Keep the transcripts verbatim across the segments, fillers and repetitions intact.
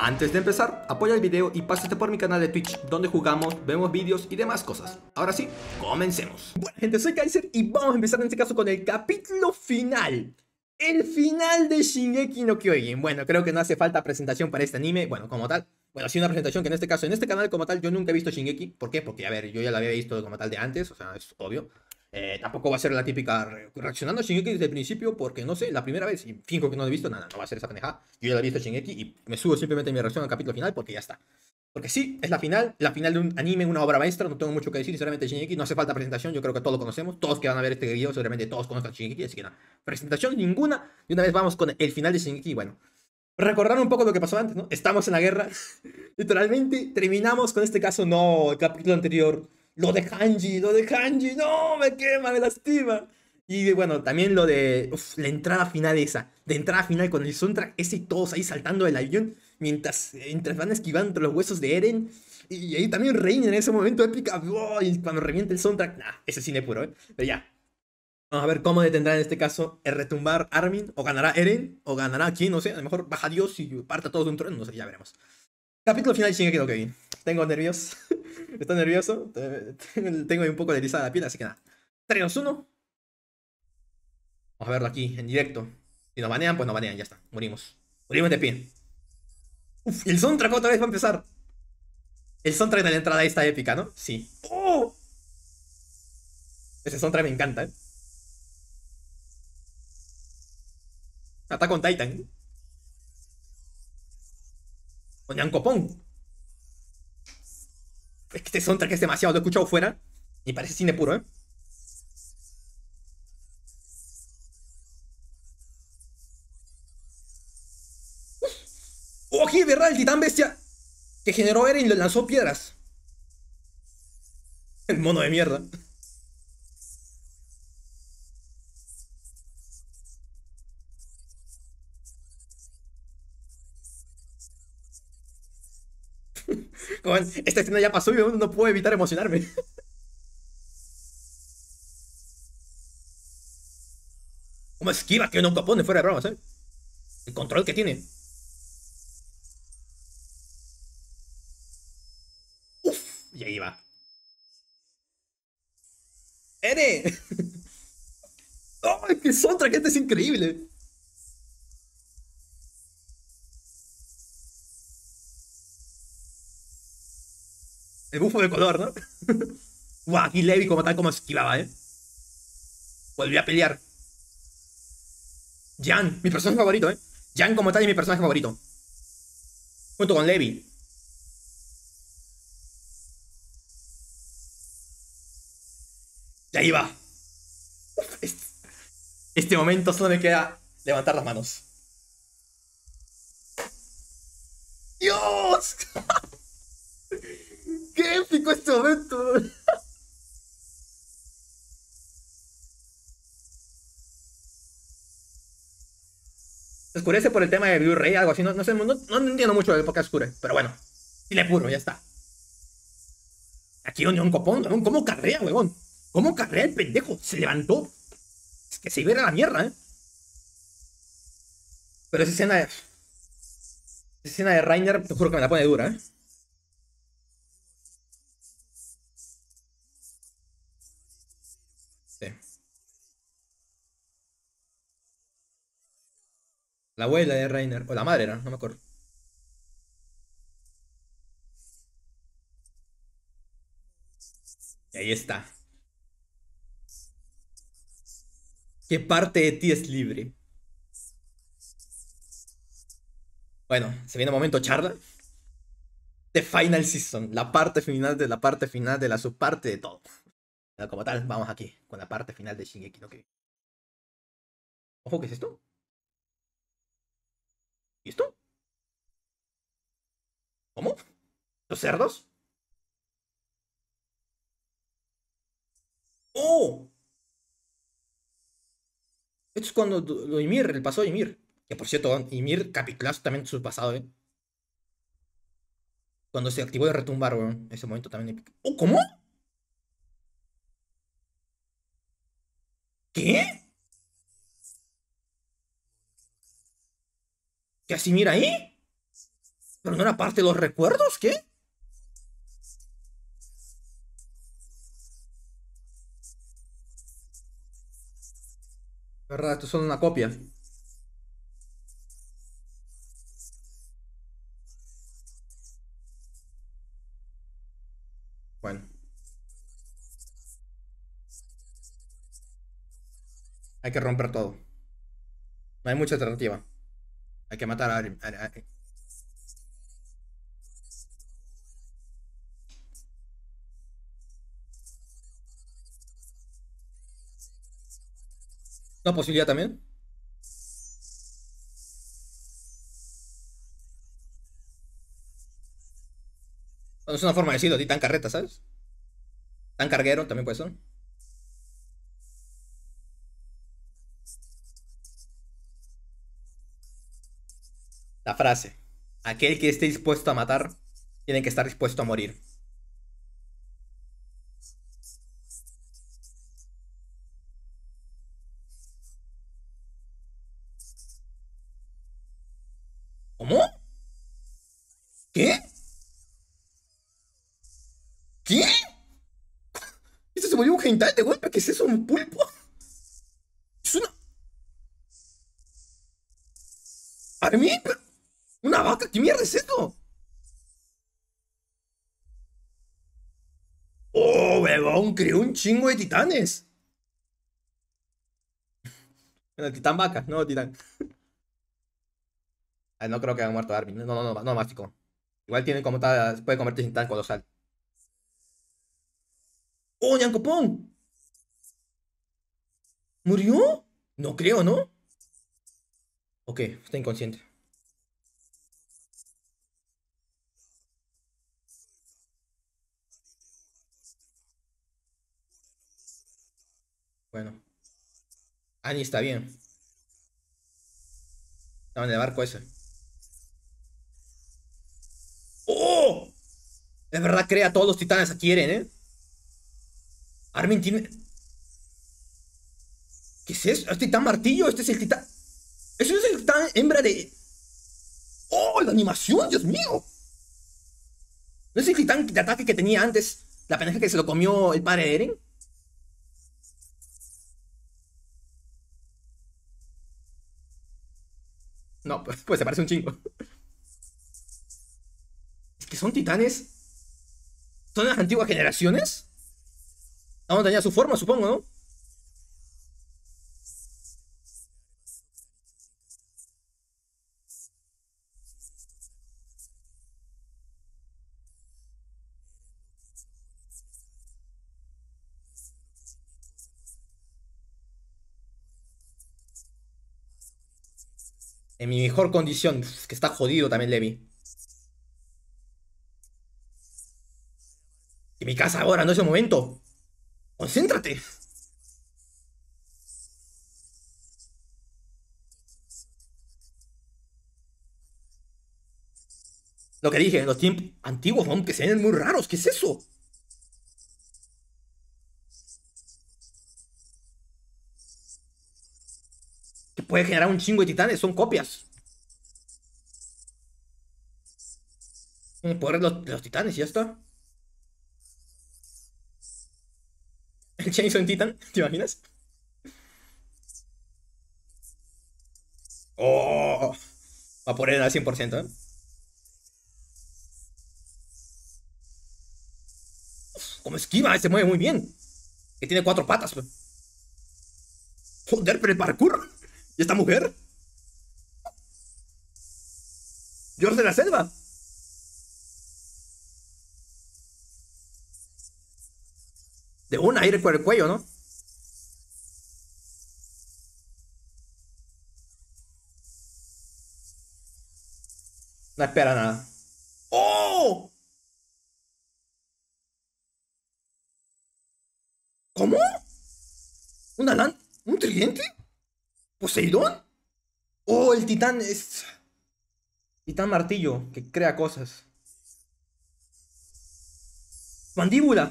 Antes de empezar, apoya el video y pásate por mi canal de Twitch, donde jugamos, vemos vídeos y demás cosas. Ahora sí, comencemos. Bueno, gente, soy Kaiser y vamos a empezar en este caso con el capítulo final. El final de Shingeki no Kyojin. Bueno, creo que no hace falta presentación para este anime, bueno, como tal. Bueno, sí una presentación que en este caso, en este canal como tal, yo nunca he visto Shingeki. ¿Por qué? Porque, a ver, yo ya la había visto como tal de antes, o sea, es obvio. Eh, tampoco va a ser la típica re reaccionando a Shingeki desde el principio, porque no sé, la primera vez, y finjo que no lo he visto, nada, no va a ser esa pendejada. Yo ya la he visto Shingeki y me subo simplemente mi reacción al capítulo final porque ya está. Porque sí, es la final, la final de un anime, una obra maestra, no tengo mucho que decir, sinceramente, Shingeki, no hace falta presentación, yo creo que todos lo conocemos, todos que van a ver este video, seguramente todos conozcan Shingeki, así que nada, presentación ninguna, y una vez vamos con el final de Shingeki, bueno. Recordar un poco lo que pasó antes, ¿no? Estamos en la guerra, literalmente terminamos con este caso, no, el capítulo anterior. Lo de Hanji, lo de Hanji, no, me quema, me lastima. Y bueno, también lo de uf, la entrada final esa. De entrada final con el soundtrack ese y todos ahí saltando del avión. Mientras, mientras van esquivando entre los huesos de Eren. Y ahí también Reina en ese momento épica. Oh, y cuando revienta el soundtrack. Nah, ese cine puro, ¿eh? Pero ya. Vamos a ver cómo detendrá en este caso el retumbar Armin. O ganará Eren. O ganará quién, no sé. A lo mejor baja Dios y parta todos de un trueno. No sé, ya veremos. Capítulo final de Shingeki no Kyojin. Tengo nervios. Estoy nervioso. Tengo un poco de erizada la piel, así que nada. tres, dos, uno. Vamos a verlo aquí, en directo. Si nos banean, pues nos banean, ya está. Morimos. Morimos de pie. Uf, el soundtrack otra vez va a empezar. El soundtrack de la entrada esta épica, ¿no? Sí. ¡Oh! Ese soundtrack me encanta, ¿eh? Attack on Titan. O Nyankopon. Es que este soundtrack es demasiado, lo he escuchado fuera. Y parece cine puro, ¿eh? ¡Oh, qué verdad! El titán bestia que generó Eren y le lanzó piedras. El mono de mierda. Joder, esta escena ya pasó y uno no puedo evitar emocionarme. ¿Cómo esquiva que no capone fuera de bromas, eh? El control que tiene. Uf, y ahí va. ¡Ere! ¡Ay, qué soundtrack! Este es increíble. El bufo de color, ¿no? Guau, aquí Levi como tal como esquivaba, ¿eh? Volvió a pelear. Jan, mi personaje favorito, ¿eh? Jan como tal es mi personaje favorito. Junto con Levi. Y ahí va. Este, este momento solo me queda levantar las manos. ¡Dios! ¡Qué épico este momento! Se oscurece por el tema de Blu-ray, algo así. No, no sé, no, no entiendo mucho de por qué oscure. Pero bueno, le puro, ya está. Aquí un copón, ¿cómo carrea, huevón? ¿Cómo carrea el pendejo? Se levantó. Es que se iba a la mierda, ¿eh? Pero esa escena de... Esa escena de Reiner, te juro que me la pone dura, ¿eh? Sí. La abuela de Reiner. O la madre era, no me acuerdo. Y ahí está. ¿Qué parte de ti es libre? Bueno, se viene un momento charla. The Final Season. La parte final de la parte final de la subparte de todo. Pero como tal, vamos aquí. Con la parte final de Shingeki no Kyojin. Ojo, ¿qué es esto? ¿Y esto? ¿Cómo? ¿Los cerdos? ¡Oh! Esto es cuando lo Ymir, el pasado de Ymir. Que por cierto, Ymir capitulazo también su pasado, ¿eh? Cuando se activó el retumbar, weón. Ese momento también. ¡Oh, cómo! ¿Qué? ¿Qué así mira ahí? ¿Pero no era parte de los recuerdos? ¿Qué? ¿Verdad? Esto es solo una copia. Bueno, hay que romper todo. No hay mucha alternativa. Hay que matar a Armin. a- a- ¿Una posibilidad también? Bueno, es una forma de decirlo, tan carreta, ¿sabes? Tan carguero también puede ser. La frase. Aquel que esté dispuesto a matar, tiene que estar dispuesto a morir. ¿Cómo? ¿Qué? ¿Qué? ¿Esto se volvió un hentai de golpe? ¿Qué es eso? ¿Un pulpo? ¿Es una... ¿Armin? ¿Pero... ¿Una vaca? ¿Qué mierda es esto? ¡Oh, huevón! Creó un chingo de titanes. Bueno, el titán vaca, no titán. Ah, no creo que haya muerto Armin. No, no, no, no, mástico. Igual tiene como tal, puede convertirse en titán colosal. ¡Oh, Ñancopón! ¿Murió? No creo, ¿no? Ok, está inconsciente. Bueno, Annie está bien. Estaba en el barco ese. ¡Oh! Es verdad, crea todos los titanes que quieren, ¿eh? Armin tiene... ¿Qué es eso? ¿Es titán martillo? Este es el titán... ¿Eso es el titán hembra de... ¡Oh, la animación! ¡Dios mío! ¿No es el titán de ataque que tenía antes? La pendeja que se lo comió el padre de Eren. No, pues, pues se parece un chingo. Es que son titanes. ¿Son las antiguas generaciones? Aún tenía su forma, supongo, ¿no? En mi mejor condición. Uf, que está jodido también Levi. Y mi casa ahora, no es el momento. Concéntrate. Lo que dije, los tiempos antiguos, ¿no? Que se ven muy raros. ¿Qué es eso? Que puede generar un chingo de titanes. Son copias. El poder de los, de los titanes y ya está. El Chainsaw en Titan, ¿te imaginas? Oh, va a poner al cien por ciento, ¿eh? Como esquiva, se mueve muy bien. Que tiene cuatro patas, pues. Joder, pero el parkour. ¿Y esta mujer? George de la Selva. De un aire por el cuello, ¿no? No espera nada. ¡Oh! ¿Cómo? ¿Una lan... ¿Un tridente? ¿Poseidón? Oh, el titán es... Titán martillo, que crea cosas. Mandíbula.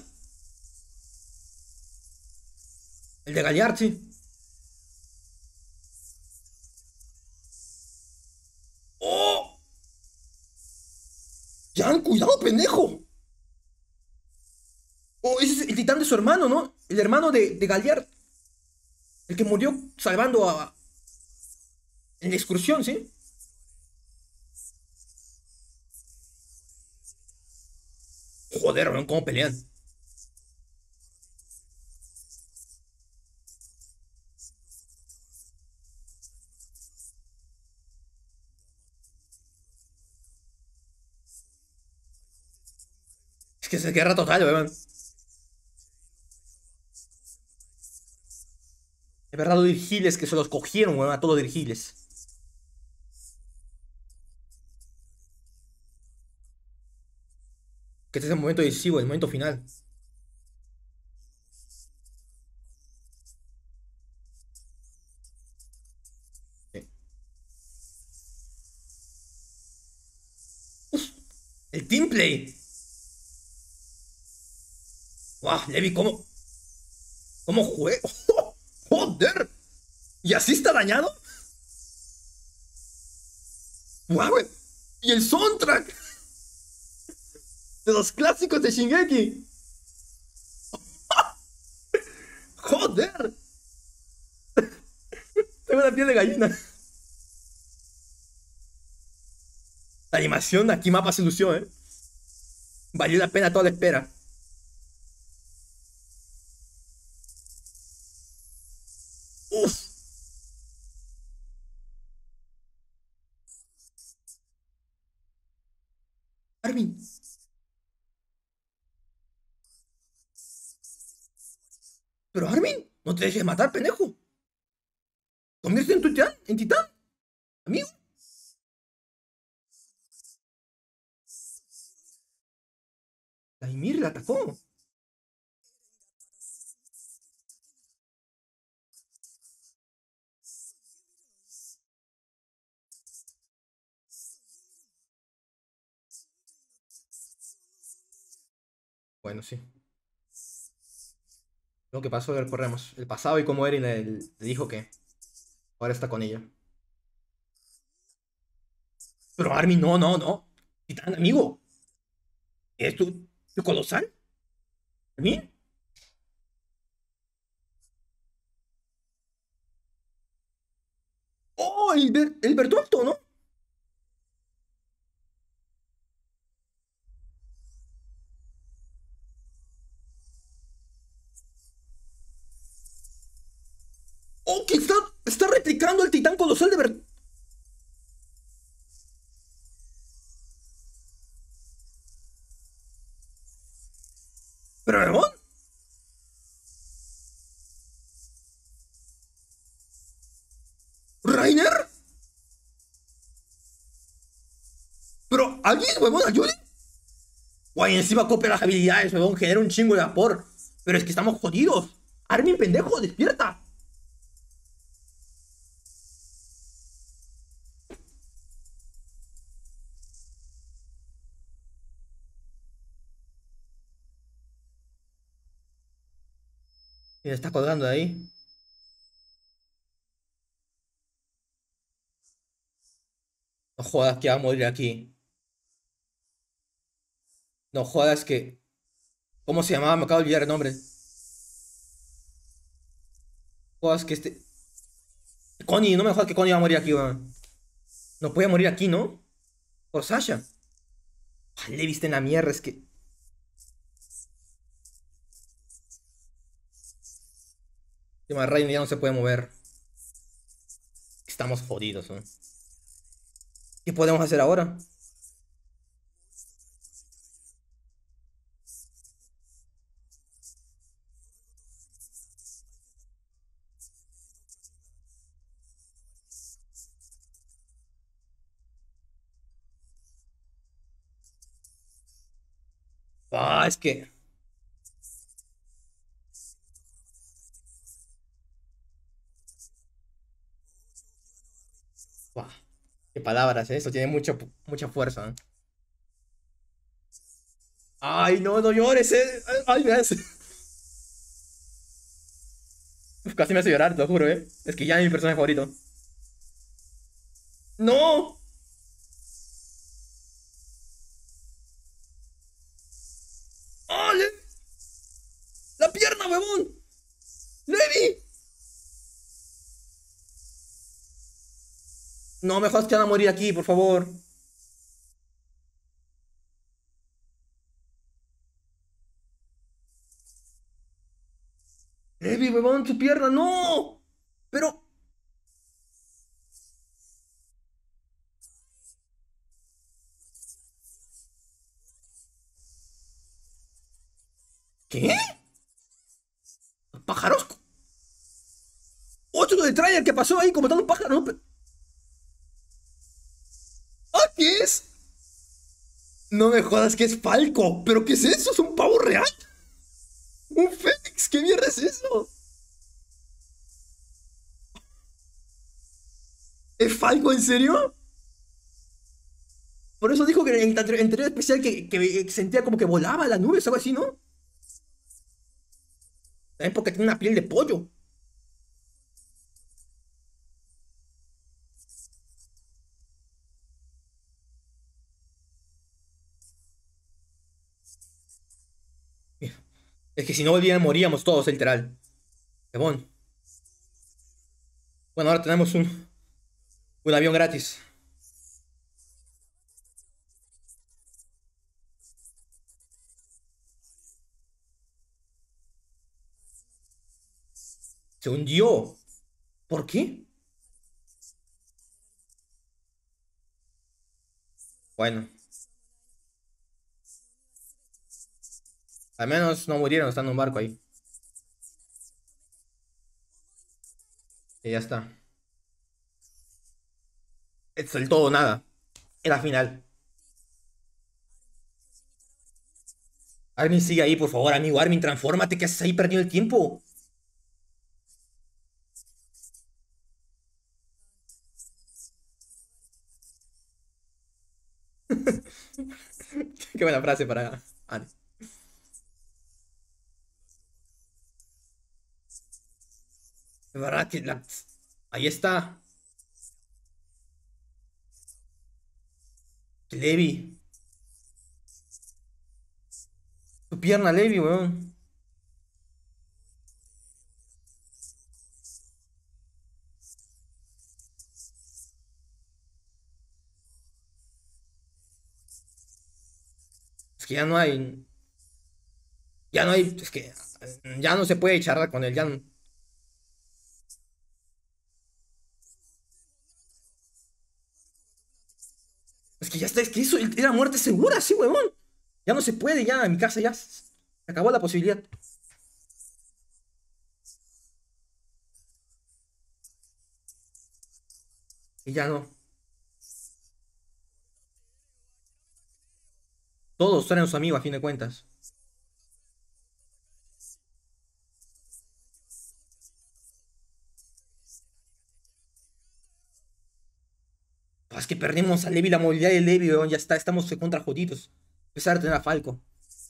El de Galiard, sí. ¡Oh! Jan, cuidado, pendejo. Oh, ese es el titán de su hermano, ¿no? El hermano de, de Galliard. El que murió salvando a... En la excursión, ¿sí? Joder, weón, cómo pelean. Es que es guerra total, weón. Es verdad, los dirigiles que se los cogieron, weón, a todos los dirigiles. Que este es el momento decisivo, el momento final. Sí. El team play. Guau, Levi, ¿cómo? ¿Cómo juega? ¡Joder! ¿Y así está dañado? ¡Guau, güey! ¿Y el soundtrack? De los clásicos de Shingeki. ¡Joder! Tengo una piel de gallina. La animación aquí mapa se lució, ¿eh? Valió la pena toda la espera. ¡Uf! Armin. Pero Armin, no te dejes matar, pendejo. Convierte en titán, en titán, amigo. La Ymir la atacó. Bueno, sí. Lo que pasó, recordemos. El pasado y cómo Eren le, le dijo que ahora está con ella. Pero Armin, no, no, no. Titán, amigo. ¿Es tu, tu colosal? ¿Armin? ¡Oh, el, Ber- el Bertolto, ¿no? ¡Oh, que está, está replicando el titán colosal de Bertolto! ¿Pero Ramón? ¿Rainer? ¿Pero alguien, huevón, ayude? Guay, encima copia las habilidades, huevón, genera un chingo de vapor. Pero es que estamos jodidos. Armin, pendejo, despierta. Y me está colgando de ahí. No jodas que va a morir aquí. No jodas que... ¿Cómo se llamaba? Me acabo de olvidar el nombre. Jodas que este... Connie, no me jodas que Connie va a morir aquí, weón. No puede morir aquí, ¿no? Por Sasha. Ah, le viste en la mierda, es que... Tema Raiden ya no se puede mover. Estamos jodidos, ¿no? ¿Qué podemos hacer ahora? Ah, es que... Buah, qué palabras, ¿eh? Eso tiene mucho, mucha fuerza, ¿eh? Ay, no, no llores, ¿eh? Ay, me hace... Uf, casi me hace llorar, te lo juro, ¿eh? Es que ya es mi personaje favorito. ¡No! No me jodas que van a morir aquí, por favor. Levi, huevón, tu pierna, no. Pero, ¿qué? ¿Pájaros? Otro de trailer que pasó ahí como tal un pájaro. ¿No? ¿Ah, qué es? No me jodas que es Falco. ¿Pero qué es eso? ¿Es un pavo real? ¿Un Fénix? ¿Qué mierda es eso? ¿Es Falco en serio? Por eso dijo que en el anterior anterior especial que, que sentía como que volaba las nubes o algo así, ¿no? También porque tiene una piel de pollo. Es que si no volvían moríamos todos, literal. Qué. Bueno, ahora tenemos un, un avión gratis. Se hundió. ¿Por qué? Bueno, al menos no murieron estando en un barco ahí. Y ya está. Es el todo o nada. Era final. Armin sigue ahí, por favor, amigo. Armin, transfórmate. ¿Qué haces ahí perdiendo el tiempo? Qué buena frase para Armin. Es verdad que la- ahí está. Levi. Tu pierna, Levi, weón. Es que ya no hay. Ya no hay. Es que ya no se puede charlar con él. Ya no- Es que ya está. Es que eso era muerte segura, sí, weón. Ya no se puede, ya en mi casa ya se acabó la posibilidad. Y ya no. Todos eran sus amigos a fin de cuentas. Ah, es que perdimos a Levi, la movilidad de Levi, weón. Ya está, estamos contra jodidos. A pesar de tener a Falco.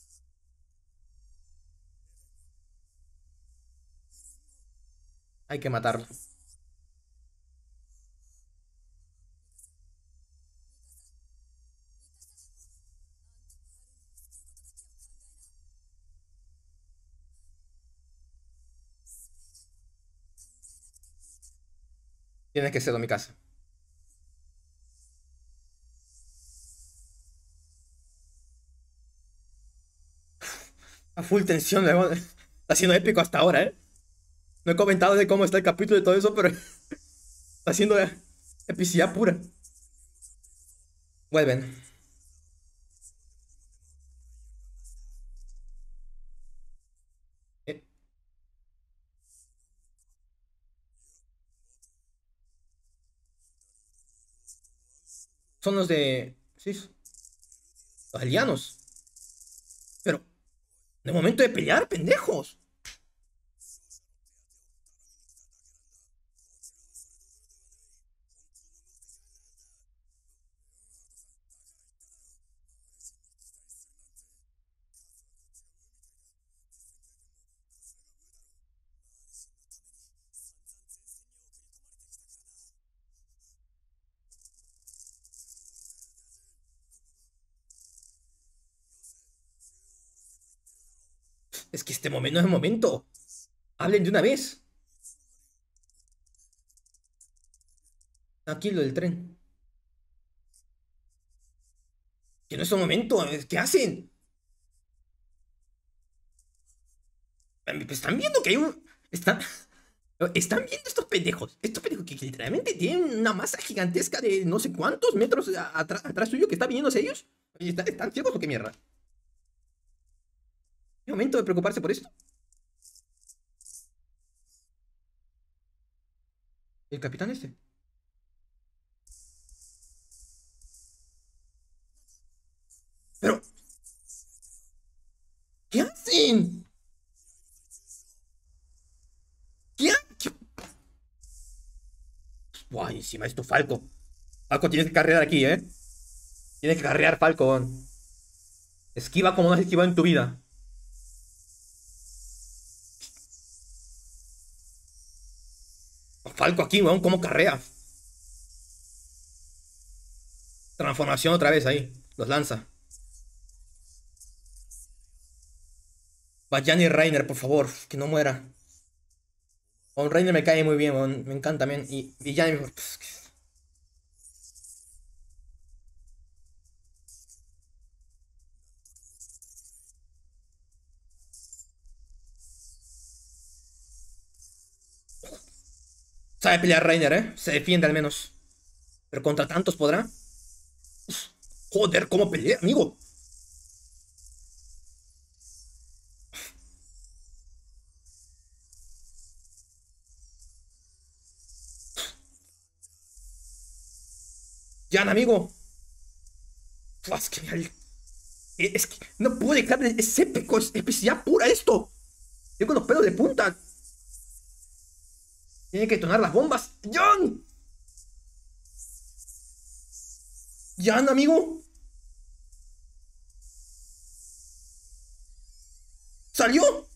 Hay que matarlo. Tienes que ser mi casa. A full tensión, weón. Está siendo épico hasta ahora, ¿eh? No he comentado de cómo está el capítulo y todo eso, pero está siendo eh, epicidad pura. Vuelven. Eh, son los de. Sí, los aldeanos. Pero, de momento de pelear, pendejos. Es que este momento no es el momento. Hablen de una vez. Aquí lo del tren. Que no es un momento. ¿Qué hacen? Están viendo que hay un... Están... Están viendo estos pendejos. Estos pendejos que literalmente tienen una masa gigantesca de no sé cuántos metros atrás, atrás suyo que está viniendo hacia ellos. Oye, ¿están, están ciegos o qué mierda? ¿Es momento de preocuparse por esto? El capitán este. Pero... ¿Qué hacen? ¿Qué hacen? Buah, encima esto Falco. Falco, tienes que carrear aquí, ¿eh? Tienes que carrear, Falco. Esquiva como no has esquivado en tu vida. Falco aquí, weón, ¿cómo carrea? Transformación otra vez ahí. Los lanza. Vayani Reiner, por favor, que no muera. On Reiner me cae muy bien, weón. Me encanta también. Y, y Yanni, pues, sabe pelear Reiner, ¿eh? Se defiende al menos. Pero contra tantos podrá. Joder, cómo pelea, amigo. Jan, amigo. Fua, es que, es que no puedo dejar. Es épico, es epicidad pura esto. Tengo los pelos de punta. Tiene que detonar las bombas. ¡Jan! ¡Jan, amigo! ¿Salió?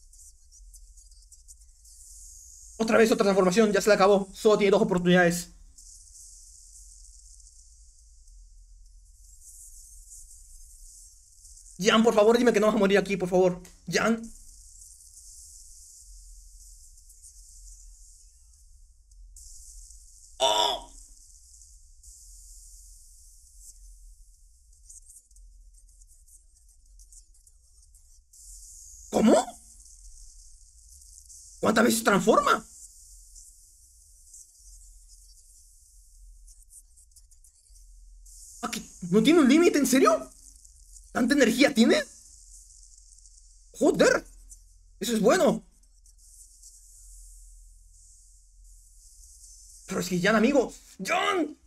Otra vez otra transformación, ya se la acabó. Solo tiene dos oportunidades. Jan, por favor, dime que no vas a morir aquí, por favor. Jan. ¡Oh! ¿Cómo? ¿Cuántas veces transforma? ¿Ah, que no tiene un límite, en serio? ¿Tanta energía tiene? Joder. Eso es bueno. Pero es que Jan, amigo. ¡Jan!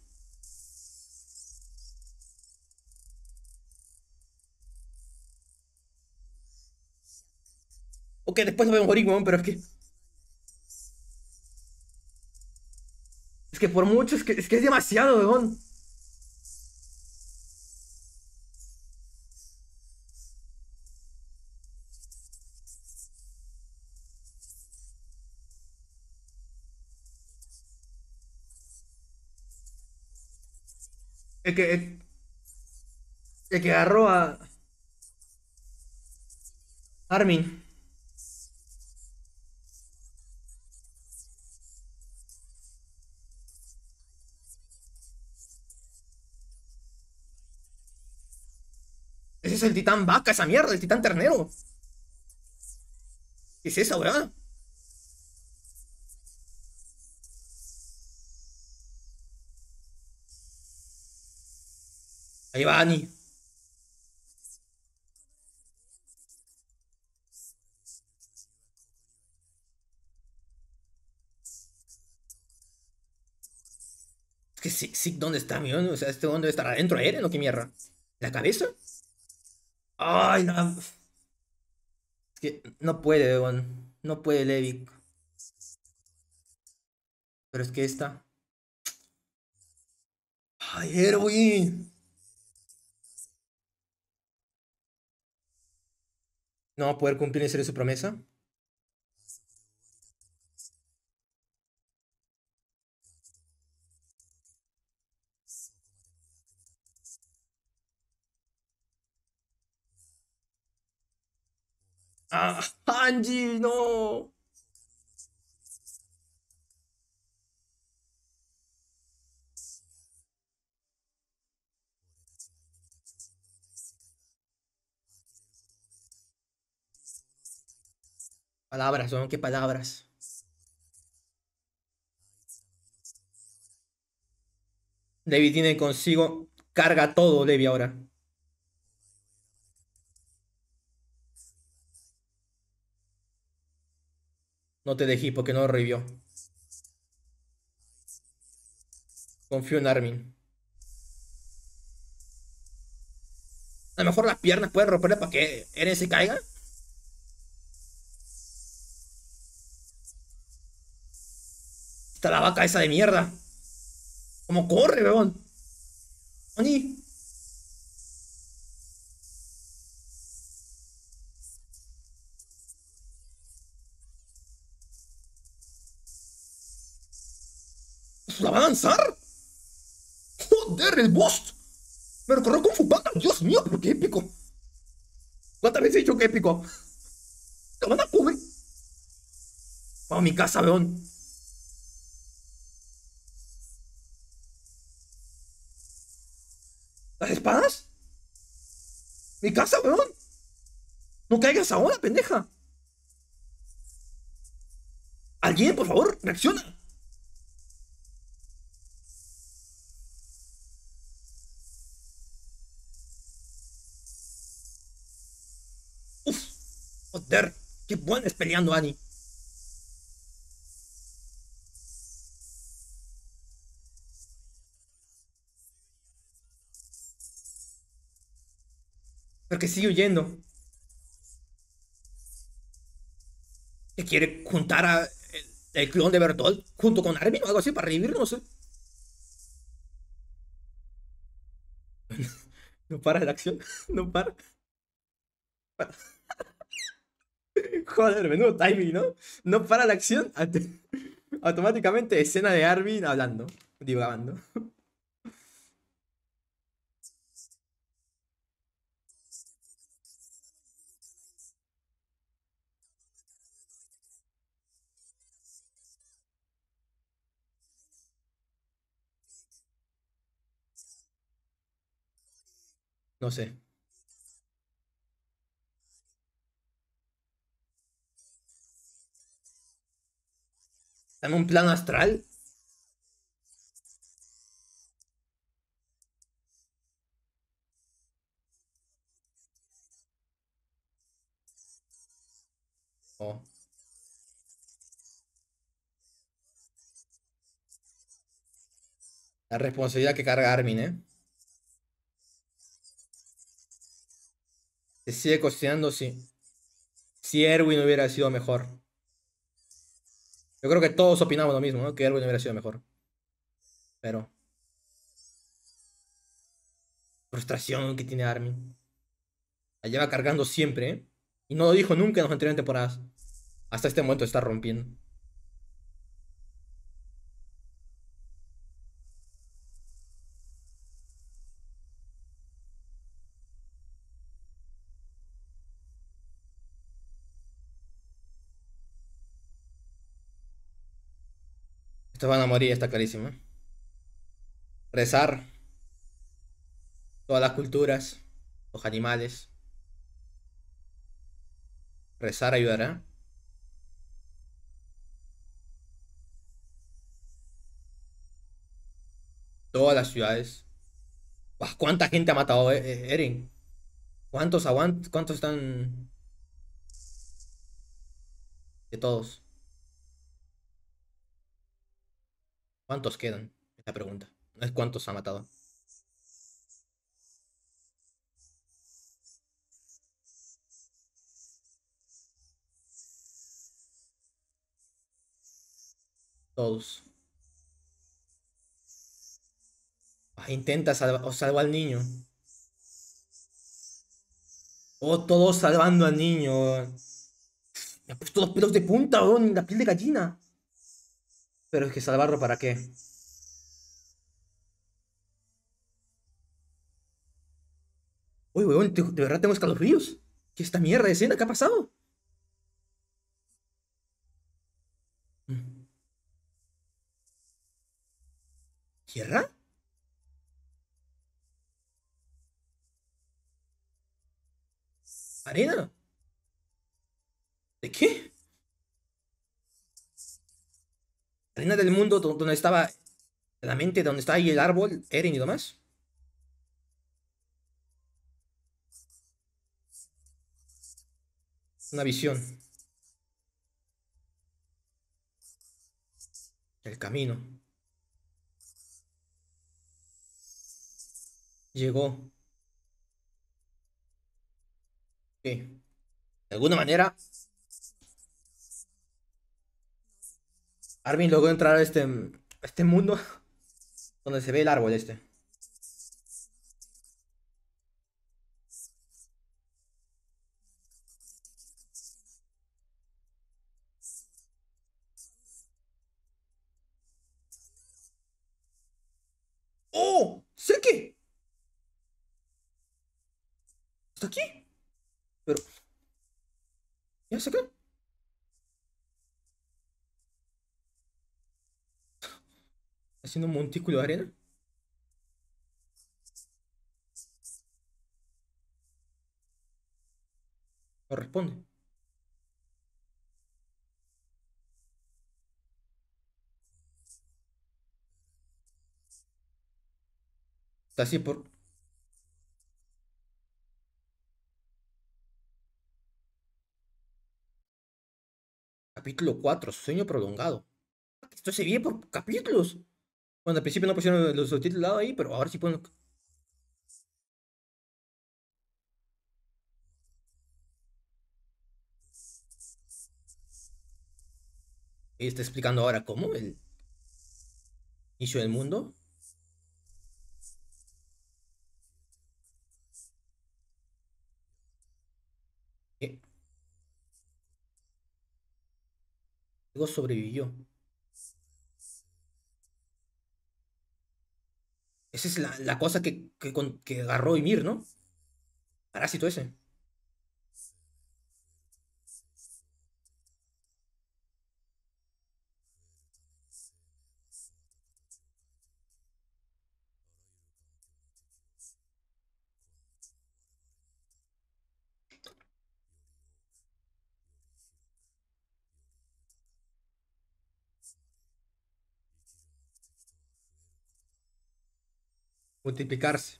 Ok, después nos vemos morir, weón, pero es que... Es que por mucho, es que es, que es demasiado, weón. El que... El, el que agarró a... Armin. Ese es el titán vaca, esa mierda, el titán ternero. ¿Qué es esa, weón? Ahí va Annie. Es que sí, sí, ¿dónde está, mi weón? O sea, este weón debe estar adentro de Eren, ¿o qué mierda? ¿La cabeza? Ay, no. Es que no puede, weón. No puede Levi. Pero es que esta. Ay, Erwin. No va a poder cumplir en serio su promesa. Ah, Angie, no. Palabras, ¿no? ¿Qué palabras? Levi tiene consigo. Carga todo, Levi, ahora. No te dejé porque no revivió. Confío en Armin. A lo mejor las piernas pueden romperle para que Eren se caiga. Está la vaca esa de mierda. ¿Cómo corre, weón? Oni. ¿La va a lanzar? ¡Joder, el boss! Me recorrió con Fu Panda. Dios mío, pero qué épico. ¿Cuántas veces he dicho que épico? ¿Te van a comer? Vamos a mi casa, weón. ¿Las espadas? ¿Mi casa, weón? No caigas ahora, pendeja. ¿Alguien, por favor? Reacciona. Uf, joder. Qué buena es peleando, Annie. Pero que sigue huyendo. Que quiere juntar a el, el clon de Bertolt junto con Armin o algo así para revivirlo, no sé. No para la acción. No para. Joder, menudo timing, ¿no? No para la acción. Automáticamente escena de Armin hablando, divagando. No sé. ¿En un plano astral? Oh. La responsabilidad que carga Armin, ¿eh? Se sigue cuestionando si, si Erwin hubiera sido mejor. Yo creo que todos opinamos lo mismo, ¿no? Que Erwin hubiera sido mejor. Pero, frustración que tiene Armin. La lleva cargando siempre, ¿eh? Y no lo dijo nunca en las anteriores temporadas. Hasta este momento está rompiendo. Estos van a morir, está clarísimo, ¿eh? Rezar. Todas las culturas. Los animales. Rezar ayudará. Todas las ciudades. Buah, ¿cuánta gente ha matado, eh, eh, Eren? ¿Cuántos aguant ¿Cuántos están de todos? ¿Cuántos quedan? Esta pregunta. No es cuántos ha matado. Todos. Ah, intenta salvar o salva al niño. O todos salvando al niño. Me ha puesto los pelos de punta, weón, la piel de gallina. Pero es que salvarlo para qué. Uy, weón, de, de verdad tengo escalofríos. ¿Qué es esta mierda de escena? ¿Qué ha pasado? Mm. ¿Tierra? ¿Arena? ¿De qué? Arena del mundo do- donde estaba la mente, donde está ahí el árbol, Eren y demás. Una visión. El camino. Llegó. Sí. De alguna manera, Armin logró entrar a este, a este mundo donde se ve el árbol este. ¡Oh! ¿Sé qué? ¿Está aquí? Pero, ¿ya sé qué? Haciendo un montículo de arena. No responde. Está así por capítulo cuatro, sueño prolongado. Esto se viene por capítulos. Bueno, al principio no pusieron los subtítulos ahí, pero ahora sí ponen. Y está explicando ahora cómo el inicio del mundo. Que luego sobrevivió. Esa es la, la cosa que, que, con- que agarró Ymir, ¿no? Parásito ese. Multiplicarse.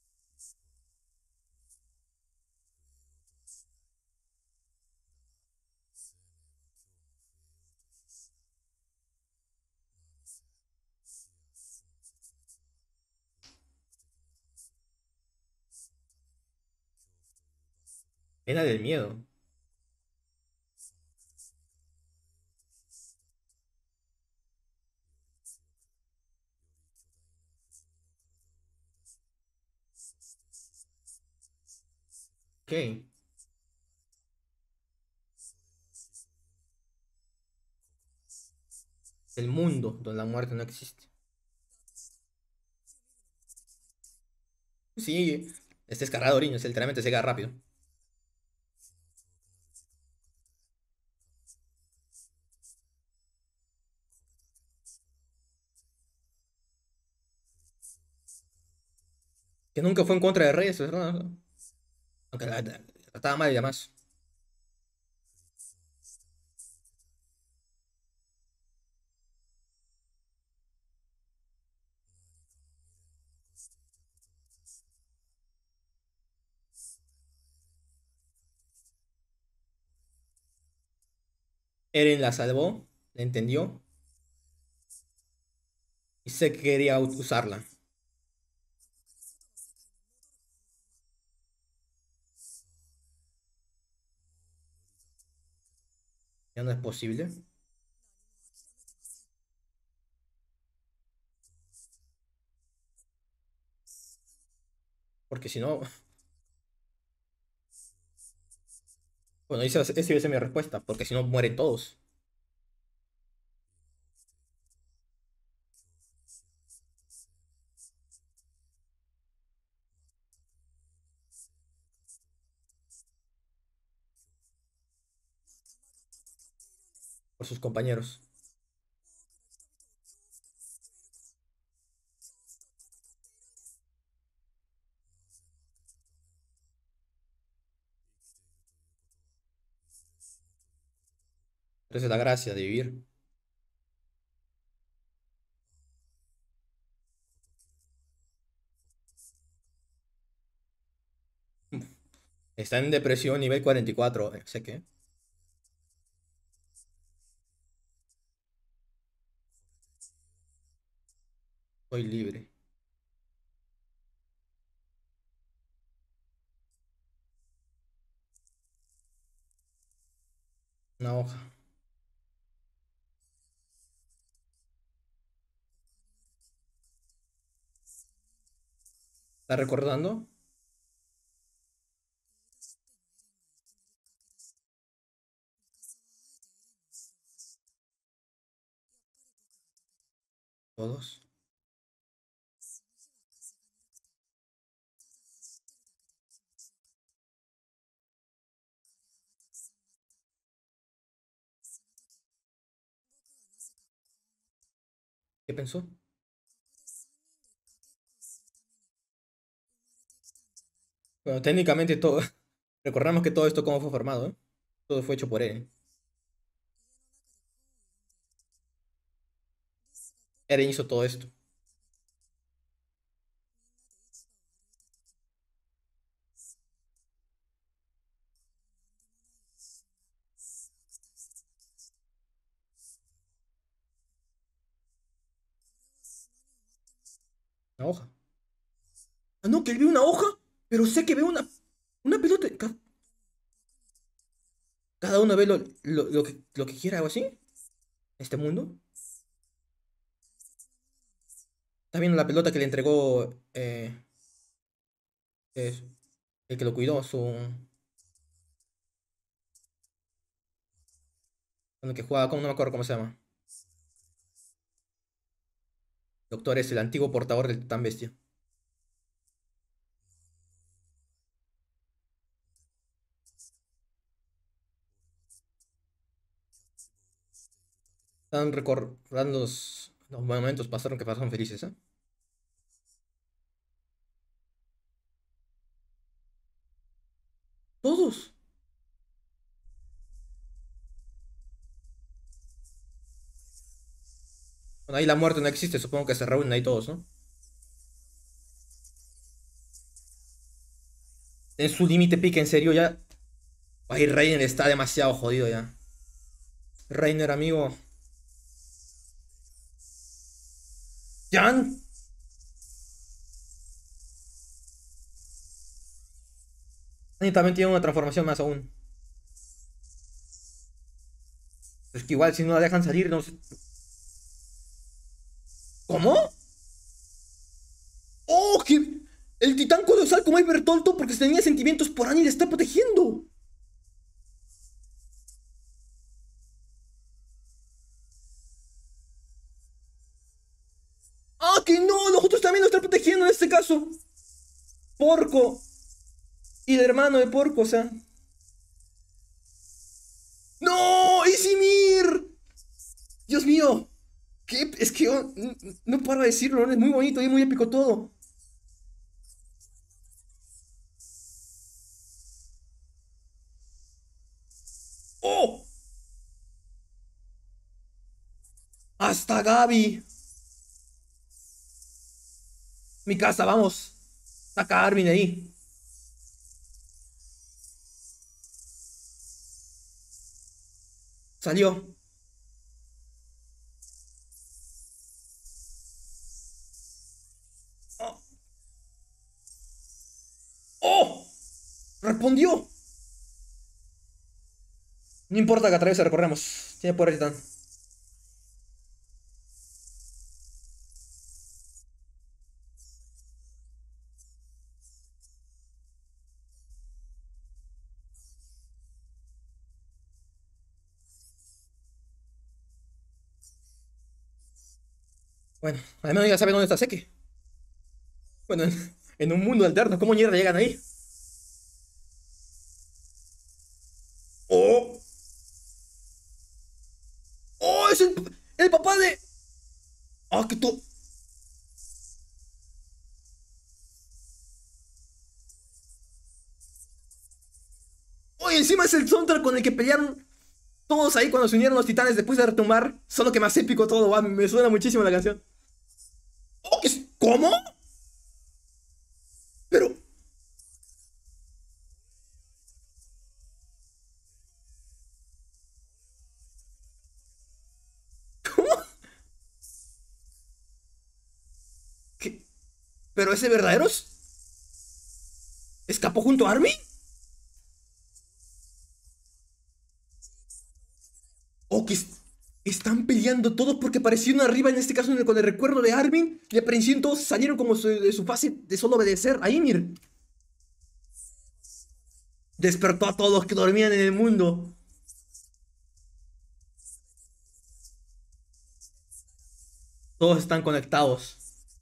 Pena del miedo. Ok. El mundo donde la muerte no existe. Sí, este es cargado oriño, es literalmente se queda rápido. Que nunca fue en contra de Reyes, ¿verdad? Aunque la, la- la trataba mal y demás. Eren la salvó, la entendió y sé que quería u- usarla. Ya no es posible. Porque si no. Bueno, esa, esa iba a ser mi respuesta. Porque si no mueren todos. Por sus compañeros. Pero esa es la gracia de vivir. Está en depresión nivel cuarenta y cuatro. eh, Sé que. Soy libre. Una hoja. ¿Está recordando? Todos. ¿Qué pensó? Bueno, técnicamente todo. Recordamos que todo esto cómo fue formado, ¿eh? Todo fue hecho por él. Eren hizo todo esto. Una hoja. Ah, no, que él ve una hoja, pero sé que ve una, una pelota. Ca- Cada uno ve lo, lo, lo que, lo que quiera, algo así. Este mundo. Está viendo la pelota que le entregó eh, es- el que lo cuidó, su. Con el que jugaba, como no me acuerdo cómo se llama. Doctor es el antiguo portador del Titán Bestia. Están recordando los, los momentos pasaron que pasaron felices, ¿eh? Todos. Bueno, ahí la muerte no existe, supongo que se reúnen ahí todos, ¿no? En su límite pica, en serio, ya. Ay, Reiner está demasiado jodido ya. Reiner, amigo. Jan. Y también tiene una transformación más aún. Es que igual si no la dejan salir, no sé. ¿Cómo? ¡Oh! Que el titán colosal como Bertolto porque tenía sentimientos por Annie le está protegiendo. ¡Ah, que no! Los otros también lo están protegiendo en este caso. Porco. Y el hermano de Porco, o sea. ¡No! ¡Isimir! Dios mío. ¿Qué? Es que oh, n- n- no paro de decirlo, ¿no? Es muy bonito y muy épico todo. ¡Oh! Hasta Gaby. Mi casa, vamos. Saca a Armin ahí. Salió. ¡Oh! ¡Oh! ¡Respondió! No importa que atraviese, recorremos. Tiene poder titán. Bueno, al menos ya sabe dónde está Seki. Bueno, en, en un mundo alterno, ¿cómo mierda llegan ahí? ¡Oh! ¡Oh! ¡Es el, el papá de! ¡Ah, que tú! ¡Oh! Y encima es el soundtrack con el que pelearon todos ahí cuando se unieron los titanes después de retumbar. Solo que más épico todo, va. Me suena muchísimo la canción. ¡Oh! ¿Qué es? ¿Cómo? Pero. ¿Pero ese verdadero es- escapó junto a Armin? ¿O que es- están peleando todos porque aparecieron arriba, en este caso en el- con el recuerdo de Armin? Y aparecieron todos, salieron como su- de su fase de solo obedecer a Ymir. Despertó a todos los que dormían en el mundo. Todos están conectados.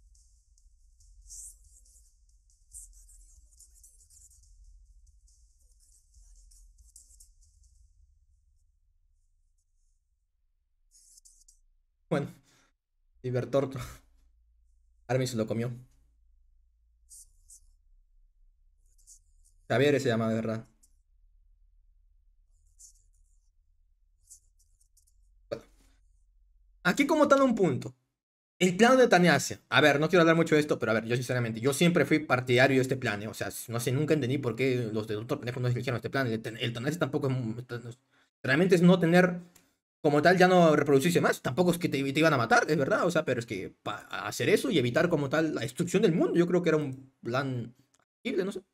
Bueno, Libertorto. Armin se lo comió. Javier se llama, de verdad. Bueno, aquí como tal un punto. El plan de Tanasia. A ver, no quiero hablar mucho de esto, pero a ver, yo sinceramente, yo siempre fui partidario de este plan, ¿eh? O sea, no sé, nunca entendí por qué los de Doctor Pendejo no eligieron este plan. El, ten- el Tanasia tampoco es... mu- Realmente es no tener, como tal, ya no reproducirse más. Tampoco es que te, te iban a matar, es verdad, o sea, pero es que para hacer eso y evitar como tal la destrucción del mundo, yo creo que era un plan factible, no sé.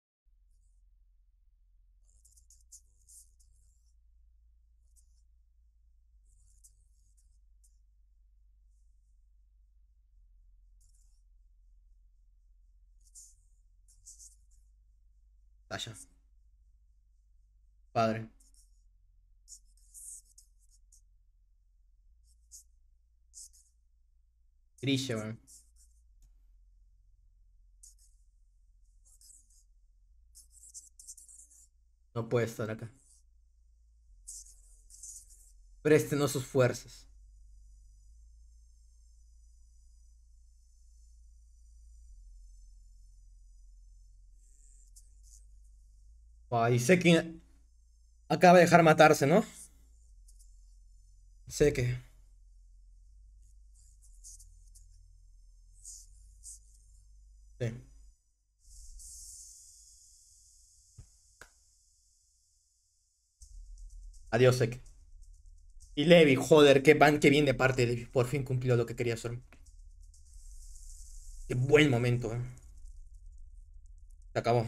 Tasha, padre. Grisha, weón. No puede estar acá. Préstenos sus fuerzas. Ay, sé que acaba de dejar matarse, ¿no? Sé que... Sí. Adiós, sé que... Y Levi, joder, qué, van, qué bien de parte de Levi. Por fin cumplió lo que quería hacer. Qué buen momento, eh. Se acabó.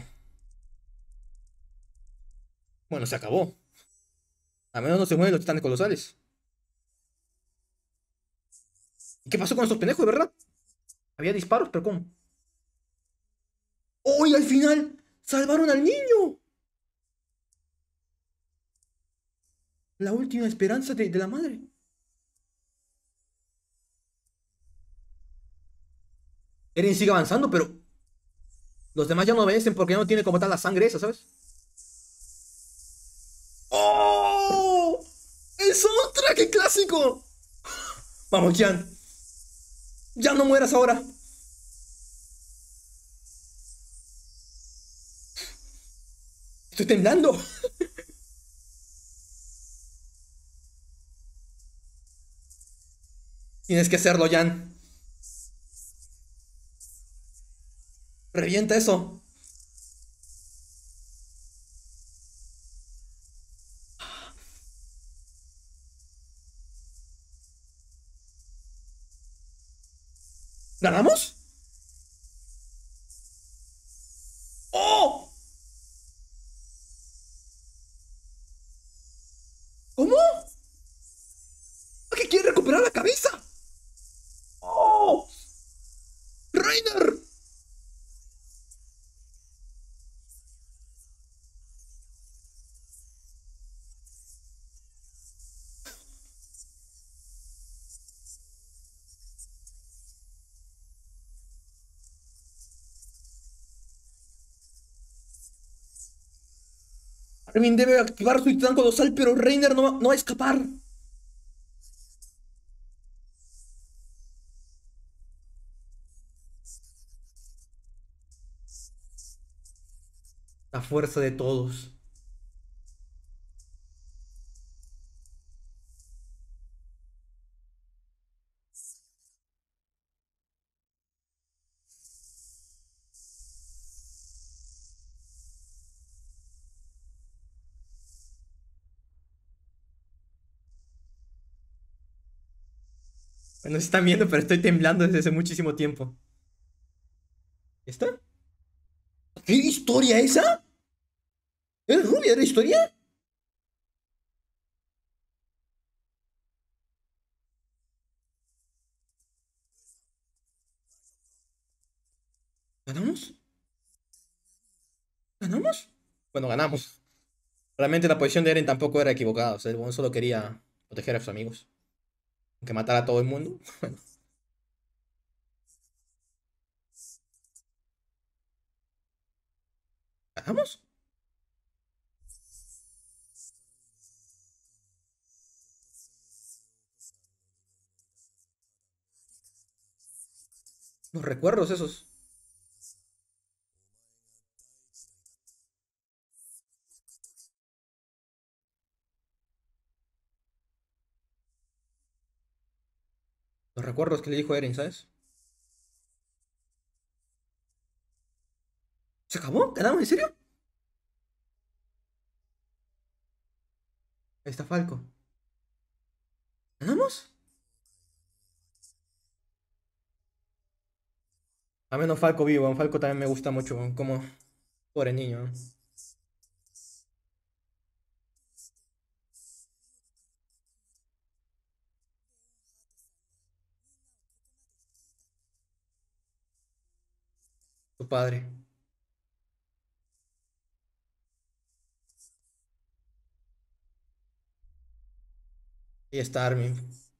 Bueno, se acabó. A menos no se mueven los titanes colosales. ¿Y qué pasó con esos pendejos, de verdad? Había disparos, pero ¿cómo? ¡Uy, al final! ¡Salvaron al niño! La última esperanza de, de la madre. Eren sigue avanzando, pero los demás ya no obedecen porque ya no tiene como tal la sangre esa, ¿sabes? ¡Oh! ¡Es otra! ¡Qué clásico! Vamos, Jan. Ya no mueras ahora. Estoy temblando. Tienes que hacerlo, Jan. Revienta eso. ¿Ganamos? ¡Oh! ¿Cómo? ¿A qué quiere recuperar la cabeza? ¡Oh! ¡Reiner! Armin debe activar su titán colosal, pero Reiner no, va- no va a escapar. La fuerza de todos. Bueno, se están viendo, pero estoy temblando desde hace muchísimo tiempo. ¿Esta? ¿Qué historia esa? ¿Es rubia? ¿Era historia? ¿Ganamos? ¿Ganamos? Bueno, ganamos. Realmente la posición de Eren tampoco era equivocada. O sea, el bon solo quería proteger a sus amigos. Aunque matara a todo el mundo. Bueno. ¿Ganamos? Los recuerdos esos. Los recuerdos que le dijo Eren, ¿sabes? ¿Se acabó? ¿Ganamos? ¿En serio? Ahí está Falco. ¿Ganamos? A menos Falco vivo. Falco también me gusta mucho. Como pobre niño. Tu padre. Y está Armin.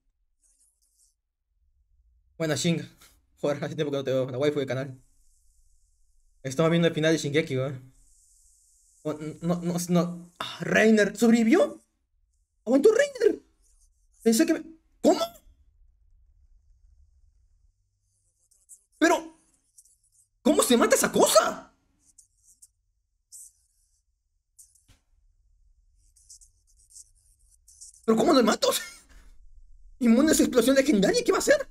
Buena Shinga. Joder, hace tiempo que no te veo. La waifu de canal. Estamos viendo el final de Shingeki, weón. Oh, no, no, no. Ah, Reiner. ¿Sobrevivió? ¡Aguantó Reiner! Pensé que me... ¿Cómo? Pero... ¿Cómo se mata esa cosa? ¿Pero cómo lo mato? ¿Inmune a esa explosión legendaria? ¿Qué va a hacer?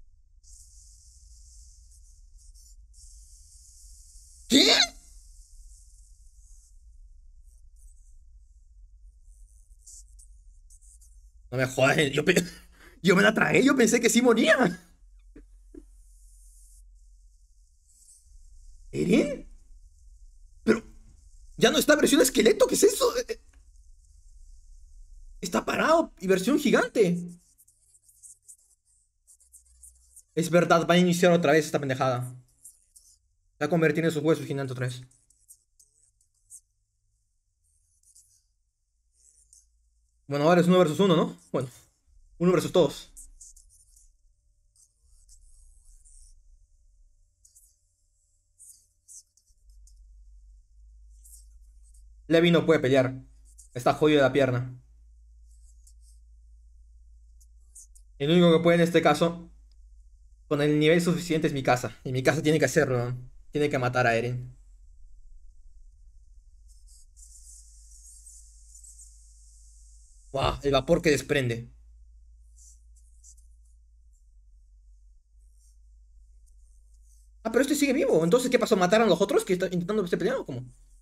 ¿Qué? No me jodas, yo, pe- yo me la tragué, yo pensé que sí moría. ¿Eren? Pero ya no está versión esqueleto, ¿qué es eso? Eh, eh, Está parado y versión gigante. Es verdad, va a iniciar otra vez esta pendejada. Va a convertir en sus huesos gigantes otra vez. Bueno, ahora es uno versus uno, ¿no? Bueno, uno versus todos. Levi no puede pelear. Está jodido de la pierna. El único que puede en este caso, con el nivel suficiente, es mi casa. Y mi casa tiene que hacerlo, ¿no? Tiene que matar a Eren. ¡Wow! El vapor que desprende. Ah, pero este sigue vivo. Entonces, ¿qué pasó? ¿Mataron a los otros que están intentando este pelear o cómo?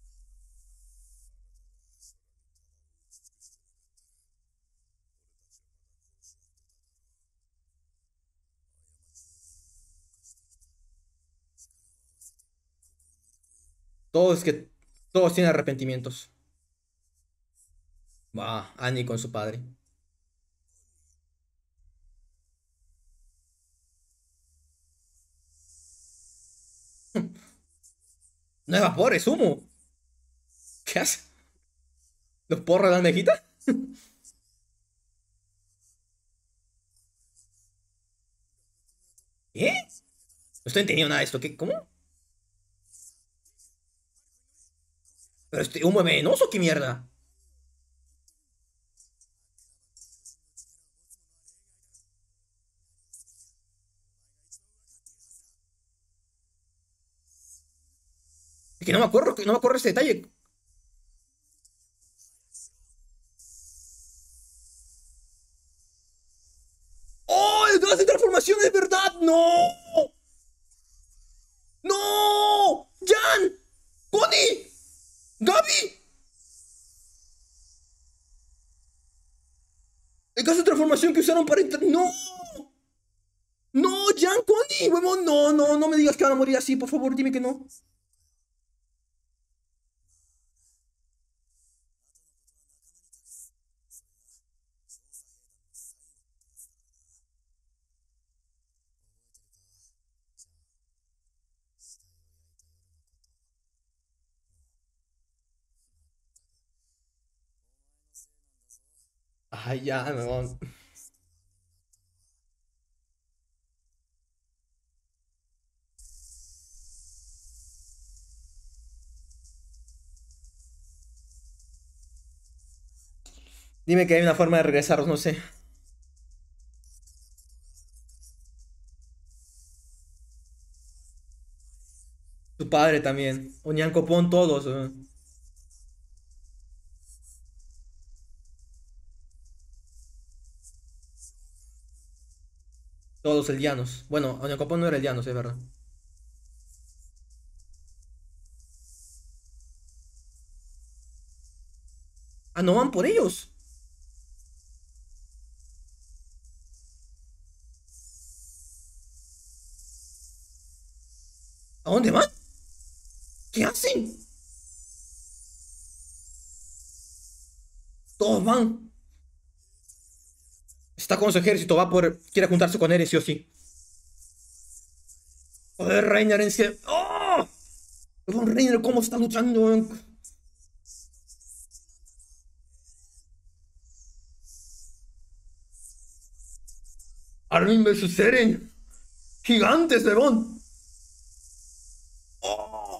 Todos que. Todos tienen arrepentimientos. Va, Annie con su padre. No es vapor, es humo. ¿Qué hace? ¿Los porros de la almejita? ¿Qué? No estoy entendiendo nada de esto. ¿Qué? ¿Cómo? ¿Pero este humo es venenoso? ¿Qué mierda? Es que no me acuerdo, no me acuerdo ese detalle. ¡Oh! ¡El gas de transformación es verdad! ¡No! ¡No! ¡Jan! ¡Connie! ¡Gaby! El gas de transformación que usaron para entrar. ¡No! ¡No, Gianconi, huevón. No, no, no me digas que van a morir así, por favor, dime que no. Ay, ya, huevón. Dime que hay una forma de regresar, no sé. Tu padre también. Oñancopón, todos. eh. Todos el Llanos. Bueno, Oñancopón no era el Llanos, es verdad. Ah, no van por ellos. ¿A dónde van? ¿Qué hacen? Todos van. Está con su ejército, va por. Quiere juntarse con Eres, sí o sí. Joder, Reiner en serio. ¡Oh! Don Reiner, ¿cómo está luchando? Armin versus Eren. Gigantes, bebón. ¡Oh!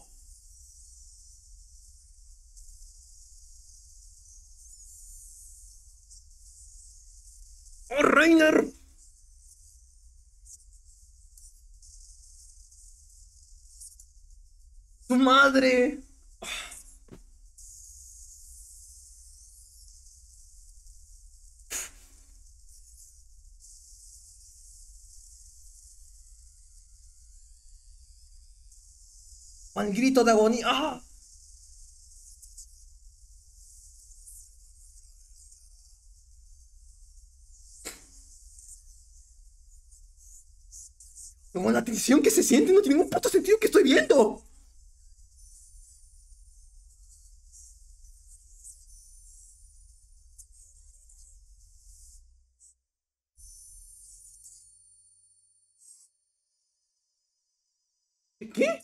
¡Oh, Reiner! ¡Su madre! ¡Al grito de agonía! ¡Ah! Como la tensión que se siente no tiene ningún puto sentido que estoy viendo. ¿Qué?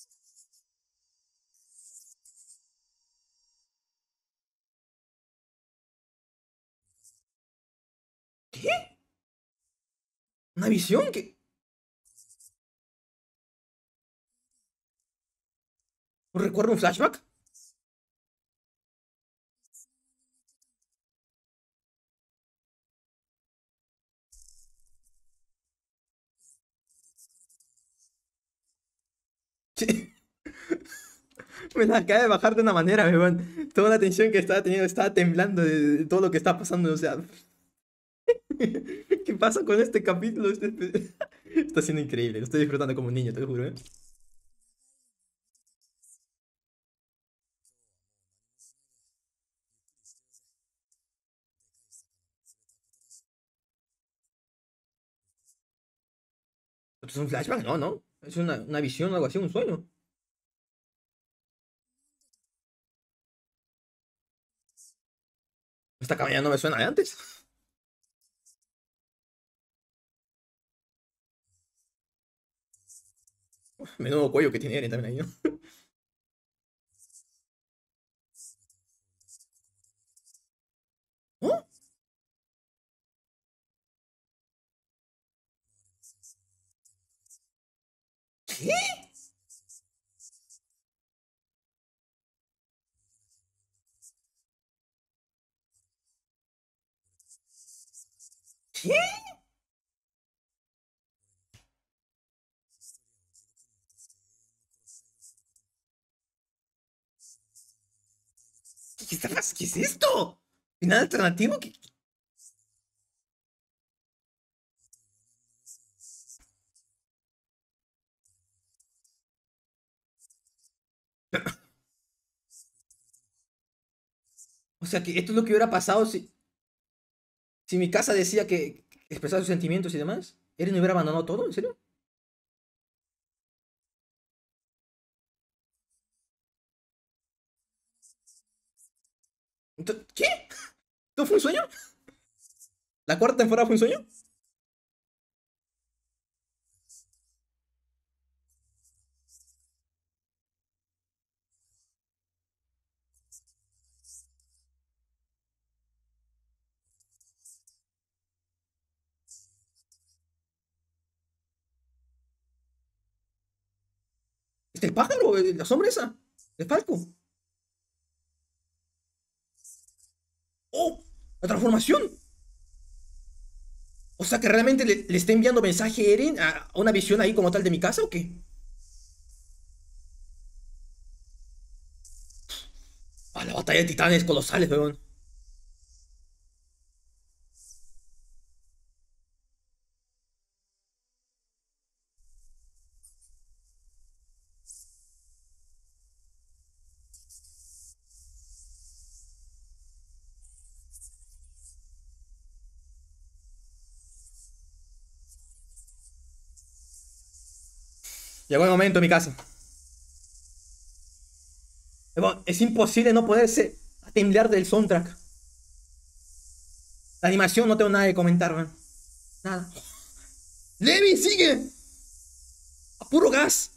¿Qué? ¿Una visión? ¿Qué? ¿Un recuerdo, un flashback? Sí. Me la acaba de bajar de una manera, weón. Toda la tensión que estaba teniendo estaba temblando de, de todo lo que está pasando. O sea, ¿qué pasa con este capítulo? Este- este- Está siendo increíble. Lo estoy disfrutando como un niño, te lo juro, ¿eh? ¿Es un flashback? No, no. Es una, una visión, algo así, un sueño. Esta cabaña no me suena de antes. Menudo cuello que tiene Eren también ahí, ¿no? ¿Oh? ¿Qué? ¿Qué? ¿Qué, qué está pas- ¿Qué es esto? ¿Final alternativo? ¿Qué? O sea, que esto es lo que hubiera pasado si, si mi casa decía que expresaba sus sentimientos y demás. ¿Eren hubiera abandonado todo? ¿En serio? Ento- ¿Qué? ¿Todo fue un sueño? ¿La cuarta temporada fue un sueño? ¿Este el pájaro? ¿El- ¿La sombra esa? ¿El Falco? ¡Oh! ¡La transformación! O sea que realmente le, le está enviando mensaje a Eren a, a una visión ahí como tal de mi casa ¿o qué? A la batalla de titanes colosales, weón. Llegó el momento en mi casa. Weón, es imposible no poderse temblar del soundtrack. La animación no tengo nada que comentar, weón. Nada. ¡Levi, sigue! ¡A puro gas!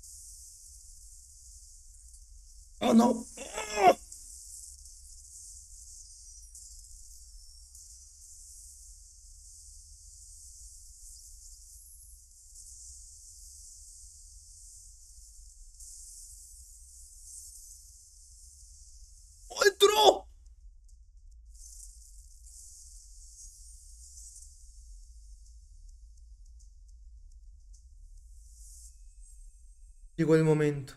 ¡Oh, no! ¡Oh! ¡Oh, entró! Llegó el momento.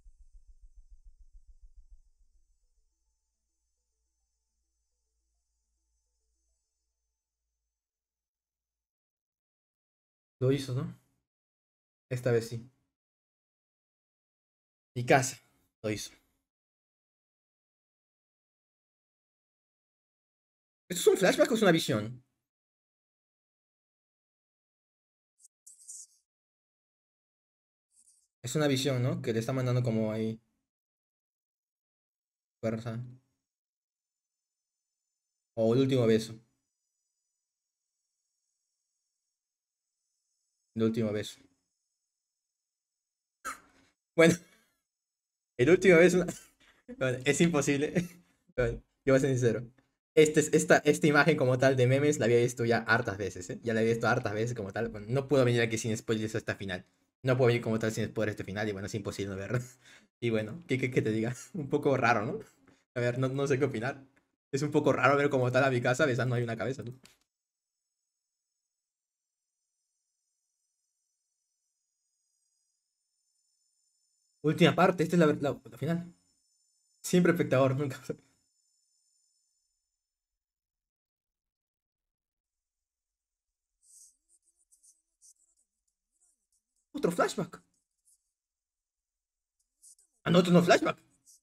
Lo hizo, ¿no? Esta vez sí. Mi casa. Lo hizo. ¿Esto es un flashback o es una visión? Es una visión, ¿no? Que le está mandando como ahí. Fuerza. O el último beso. El último beso. Bueno, el último beso. Bueno, es imposible. Bueno, yo voy a ser sincero. Este, es- esta, esta imagen como tal de memes la había visto ya hartas veces, ¿eh? Ya la había visto hartas veces como tal. Bueno, no puedo venir aquí sin spoilers hasta final. No puedo venir como tal sin spoilers este final y bueno, es imposible no verlo. Y bueno, ¿qué, qué, qué te diga? Un poco raro, ¿no? A ver, no, no sé qué opinar. Es un poco raro ver como tal a mi casa besando ahí una cabeza, ¿no? Última parte, esta es la, la, la final. Siempre espectador, nunca. Otro flashback. Ah, no, otro no flashback.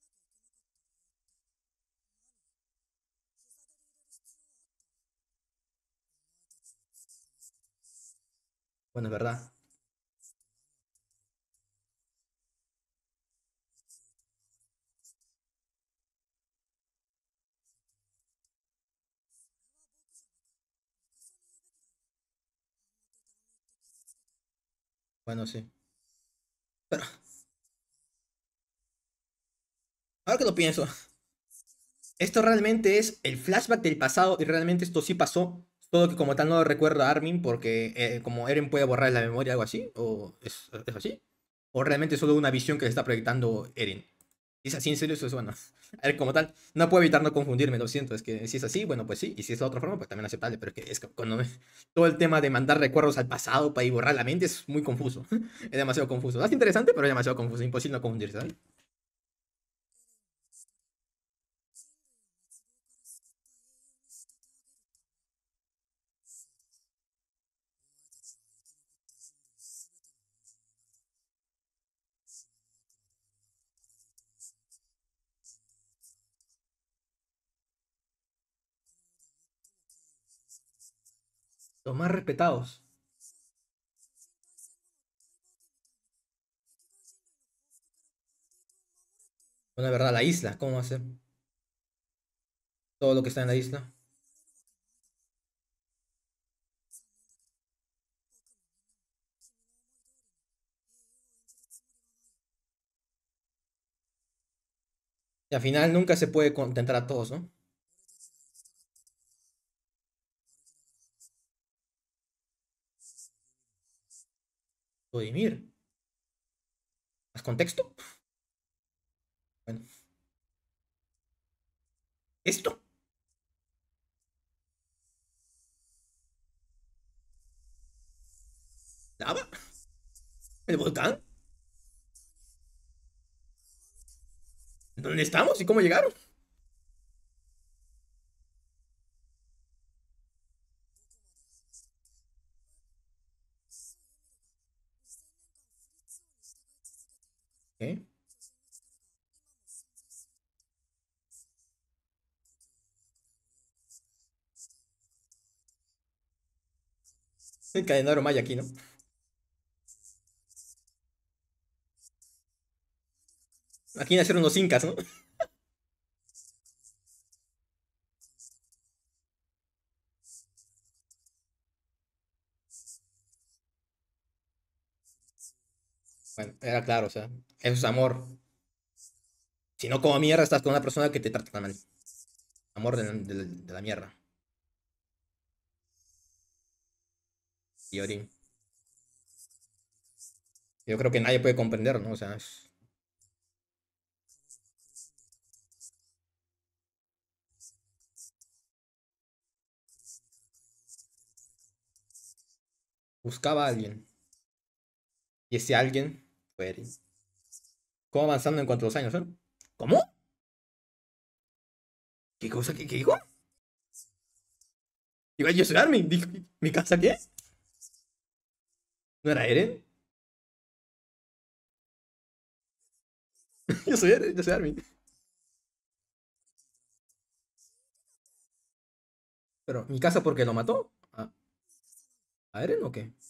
Bueno, es verdad. Bueno, sí. Pero ahora que lo pienso, esto realmente es el flashback del pasado y realmente esto sí pasó. Todo que como tal no lo recuerda Armin porque eh, como Eren puede borrar la memoria o algo así. ¿O es, es así? ¿O realmente es solo una visión que le está proyectando Eren? Si es así, en serio, eso es bueno. A ver, como tal, no puedo evitar no confundirme, lo siento. Es que si es así, bueno, pues sí. Y si es de otra forma, pues también aceptable. Pero es que es que cuando me- todo el tema de mandar recuerdos al pasado para ir borrar la mente es muy confuso. Es demasiado confuso. Es interesante, pero es demasiado confuso. Imposible no confundirse, ¿sabes? Los más respetados. Bueno, verdad, la isla, ¿cómo va a ser? Todo lo que está en la isla. Y al final nunca se puede contentar a todos, ¿no? Vladimir. ¿Más contexto? Bueno. ¿Esto? ¿Lava? ¿El volcán? ¿Dónde estamos y cómo llegaron? ¿Eh? El calendario maya aquí, ¿no? Aquí nacieron los incas, ¿no? Bueno, era claro, o sea, eso es amor. Si no, como mierda estás con una persona que te trata tan mal. Amor de, de- de la mierda. Y Orin. Yo creo que nadie puede comprender, ¿no? O sea, es- buscaba a alguien. Y ese alguien fue Eren. ¿Cómo avanzando en cuanto a los años, ¿eh? ¿Cómo? ¿Qué cosa? ¿Qué, qué dijo? Digo, yo soy Armin. Dijo, ¿mi casa qué? ¿No era Eren? Yo soy Eren, yo soy Armin. Pero, ¿mi casa por qué lo mató? ¿A, a Eren o qué?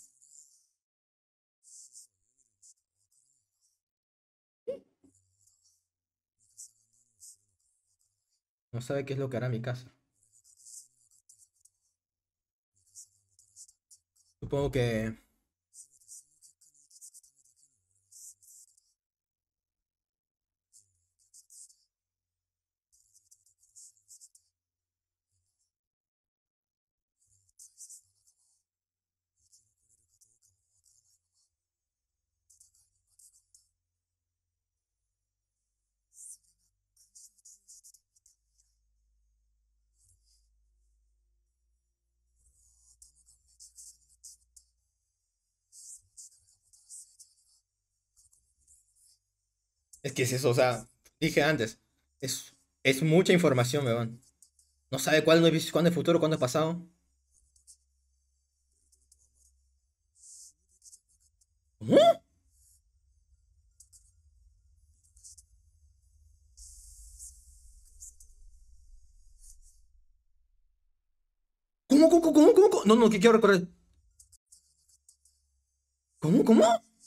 No sabe qué es lo que hará mi casa. Supongo que... Es que es eso, o sea, dije antes. Es, es mucha información, weón. No sabe cuándo es, cuándo es futuro, cuándo es pasado. ¿Cómo? ¿Cómo, cómo, cómo, cómo, cómo? No, no, que quiero recordar. ¿Cómo, cómo?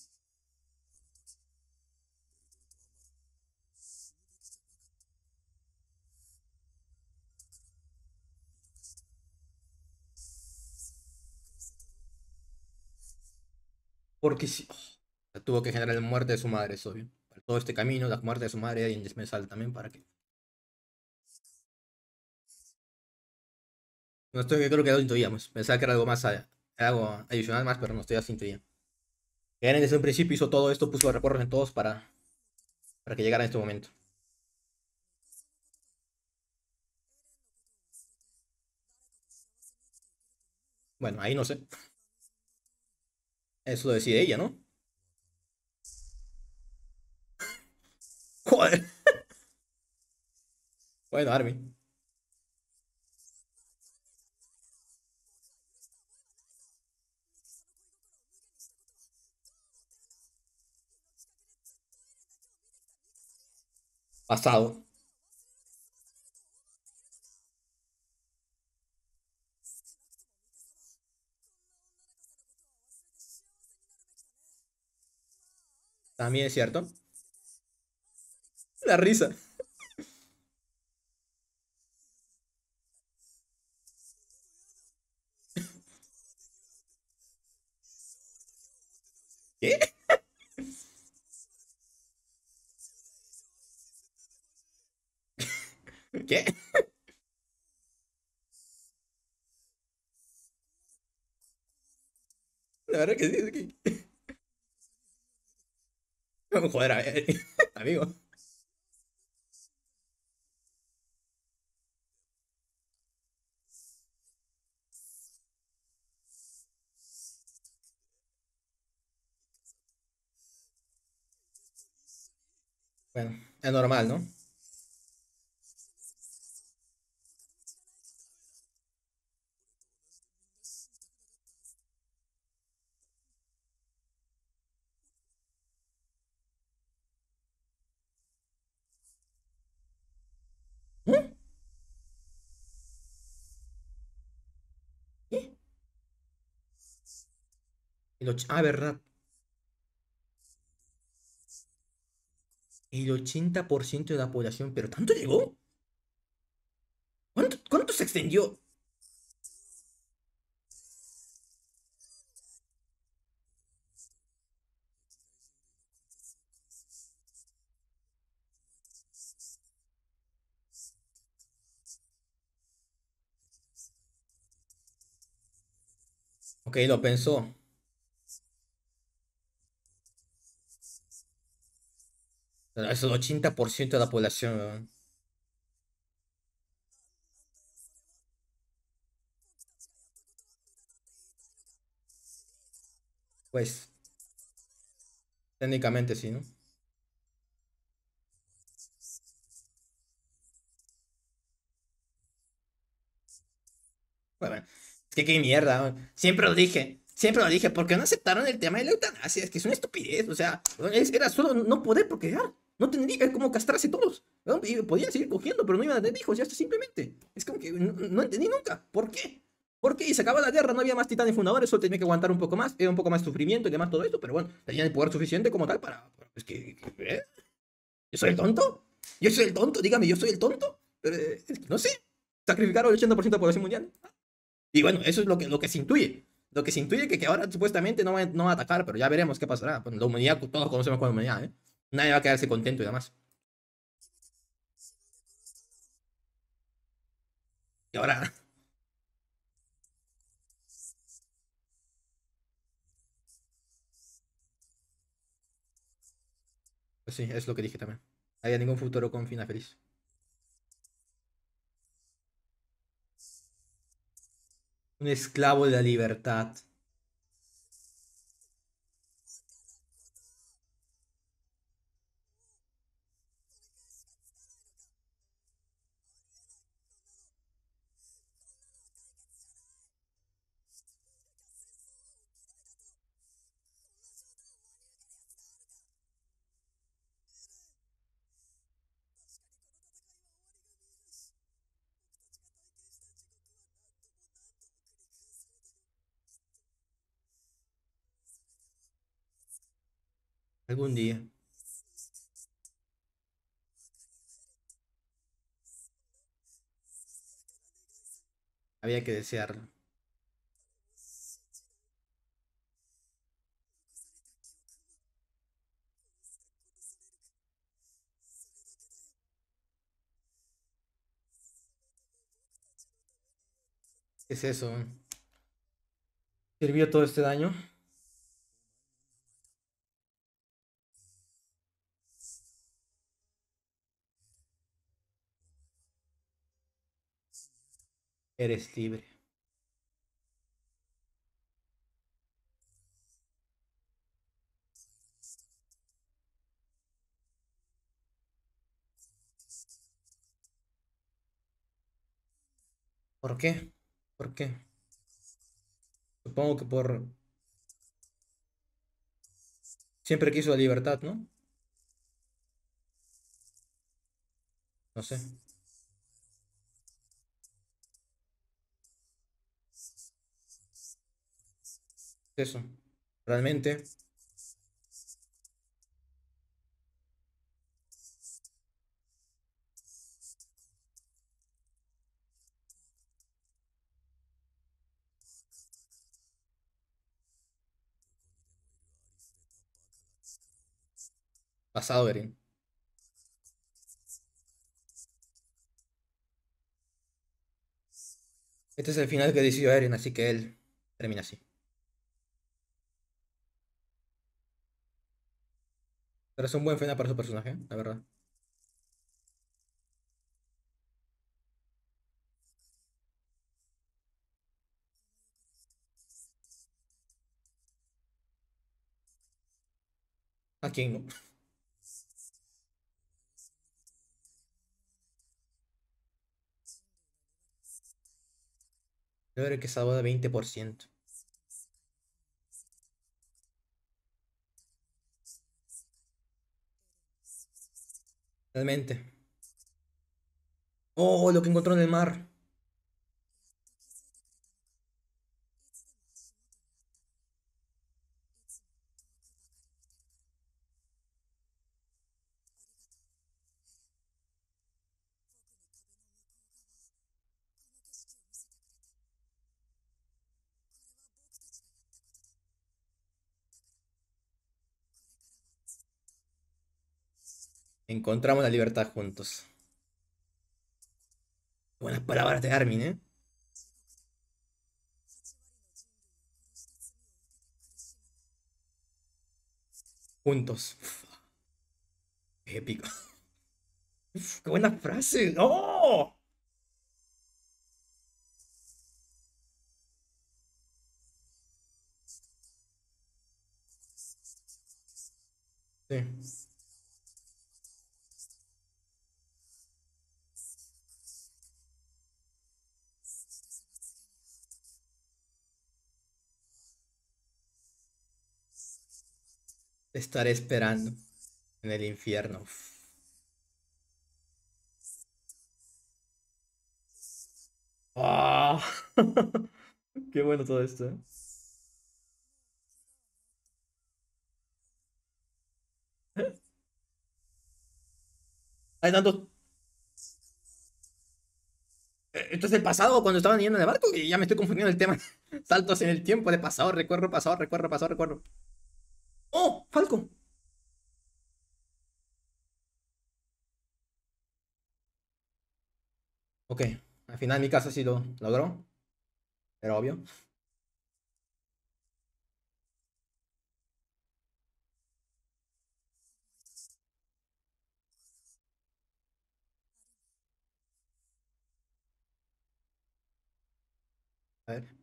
Porque sí. Oh, tuvo que generar la muerte de su madre, es obvio. Para todo este camino, la muerte de su madre era indispensable también para que. No estoy, creo que lo intuíamos. Pensaba que era algo más, allá, era algo adicional más, pero no estoy así intuía. Eren desde un principio hizo todo esto, puso recuerdos en todos para, para que llegara a este momento. Bueno, ahí no sé. Eso lo decide ella, ¿no? Joder. Bueno, Armin. Pasado. También es cierto. La risa. ¿Qué? ¿Qué? La verdad que sí, es que... Joder, a ver, amigo. Bueno, es normal, ¿no? ¿Eh? ¿Eh? El och- Ah, verdad. El ochenta por ciento de la población, pero ¿tanto llegó? ¿Cuánto, cuánto se extendió? Ok, lo pensó. Pero es el ochenta por ciento de la población, weón. Pues, técnicamente sí, ¿no? Bueno, es que qué mierda, weón. Siempre lo dije. Siempre lo dije. ¿Por qué no aceptaron el tema de la eutanasia? Es que es una estupidez. O sea, es- era solo no poder procrear. No tendría como castrarse todos. ¿No? Y podían seguir cogiendo, pero no iban a tener hijos. Ya está, simplemente. Es como que no, no entendí nunca. ¿Por qué? ¿Por qué? Y se acaba la guerra, no había más titanes fundadores, solo tenía que aguantar un poco más, era un poco más de sufrimiento y demás todo esto, pero bueno, tenían el poder suficiente como tal para... Es que... ¿eh? ¿Yo soy el tonto? ¿Yo soy el tonto? Dígame, ¿yo soy el tonto? Pero, eh, es que no sé. Sacrificaron el ochenta por ciento de la población mundial. Y bueno, eso es lo que, lo que se intuye. Lo que se intuye que, que ahora supuestamente no va, no va a atacar, pero ya veremos qué pasará. Bueno, la humanidad, todos conocemos con la humanidad, ¿eh? Nadie va a quedarse contento y demás. Y ahora, pues sí, es lo que dije también. No había ningún futuro con final feliz. Un esclavo de la libertad. Algún día. Había que desearlo. ¿Qué es eso? ¿Sirvió todo este daño? Eres libre. ¿Por qué? ¿Por qué? Supongo que por... Siempre quiso la libertad, ¿no? No sé. Eso. Realmente. Pasado, Eren. Este es el final que decidió Eren, así que él termina así. Pero es un buen final para su personaje, la verdad. ¿A quién no? Yo creo que salvo de veinte por ciento. Realmente. Oh, lo que encontró en el mar. Encontramos la libertad juntos. Buenas palabras de Armin, ¿eh? Juntos. Uf, épico. Uf, qué buena frase. ¡Oh! Sí. Te estaré esperando en el infierno. Uf. ¡Ah! Qué bueno todo esto, ¿eh? Hay tantos. eh, Esto es el pasado cuando estaban yendo en el barco y ya me estoy confundiendo el tema. Saltos en el tiempo de pasado, recuerdo, pasado, recuerdo, pasado, recuerdo. ¡Oh! ¡Falco! Ok, al final mi casa sí lo logró, era obvio. A ver.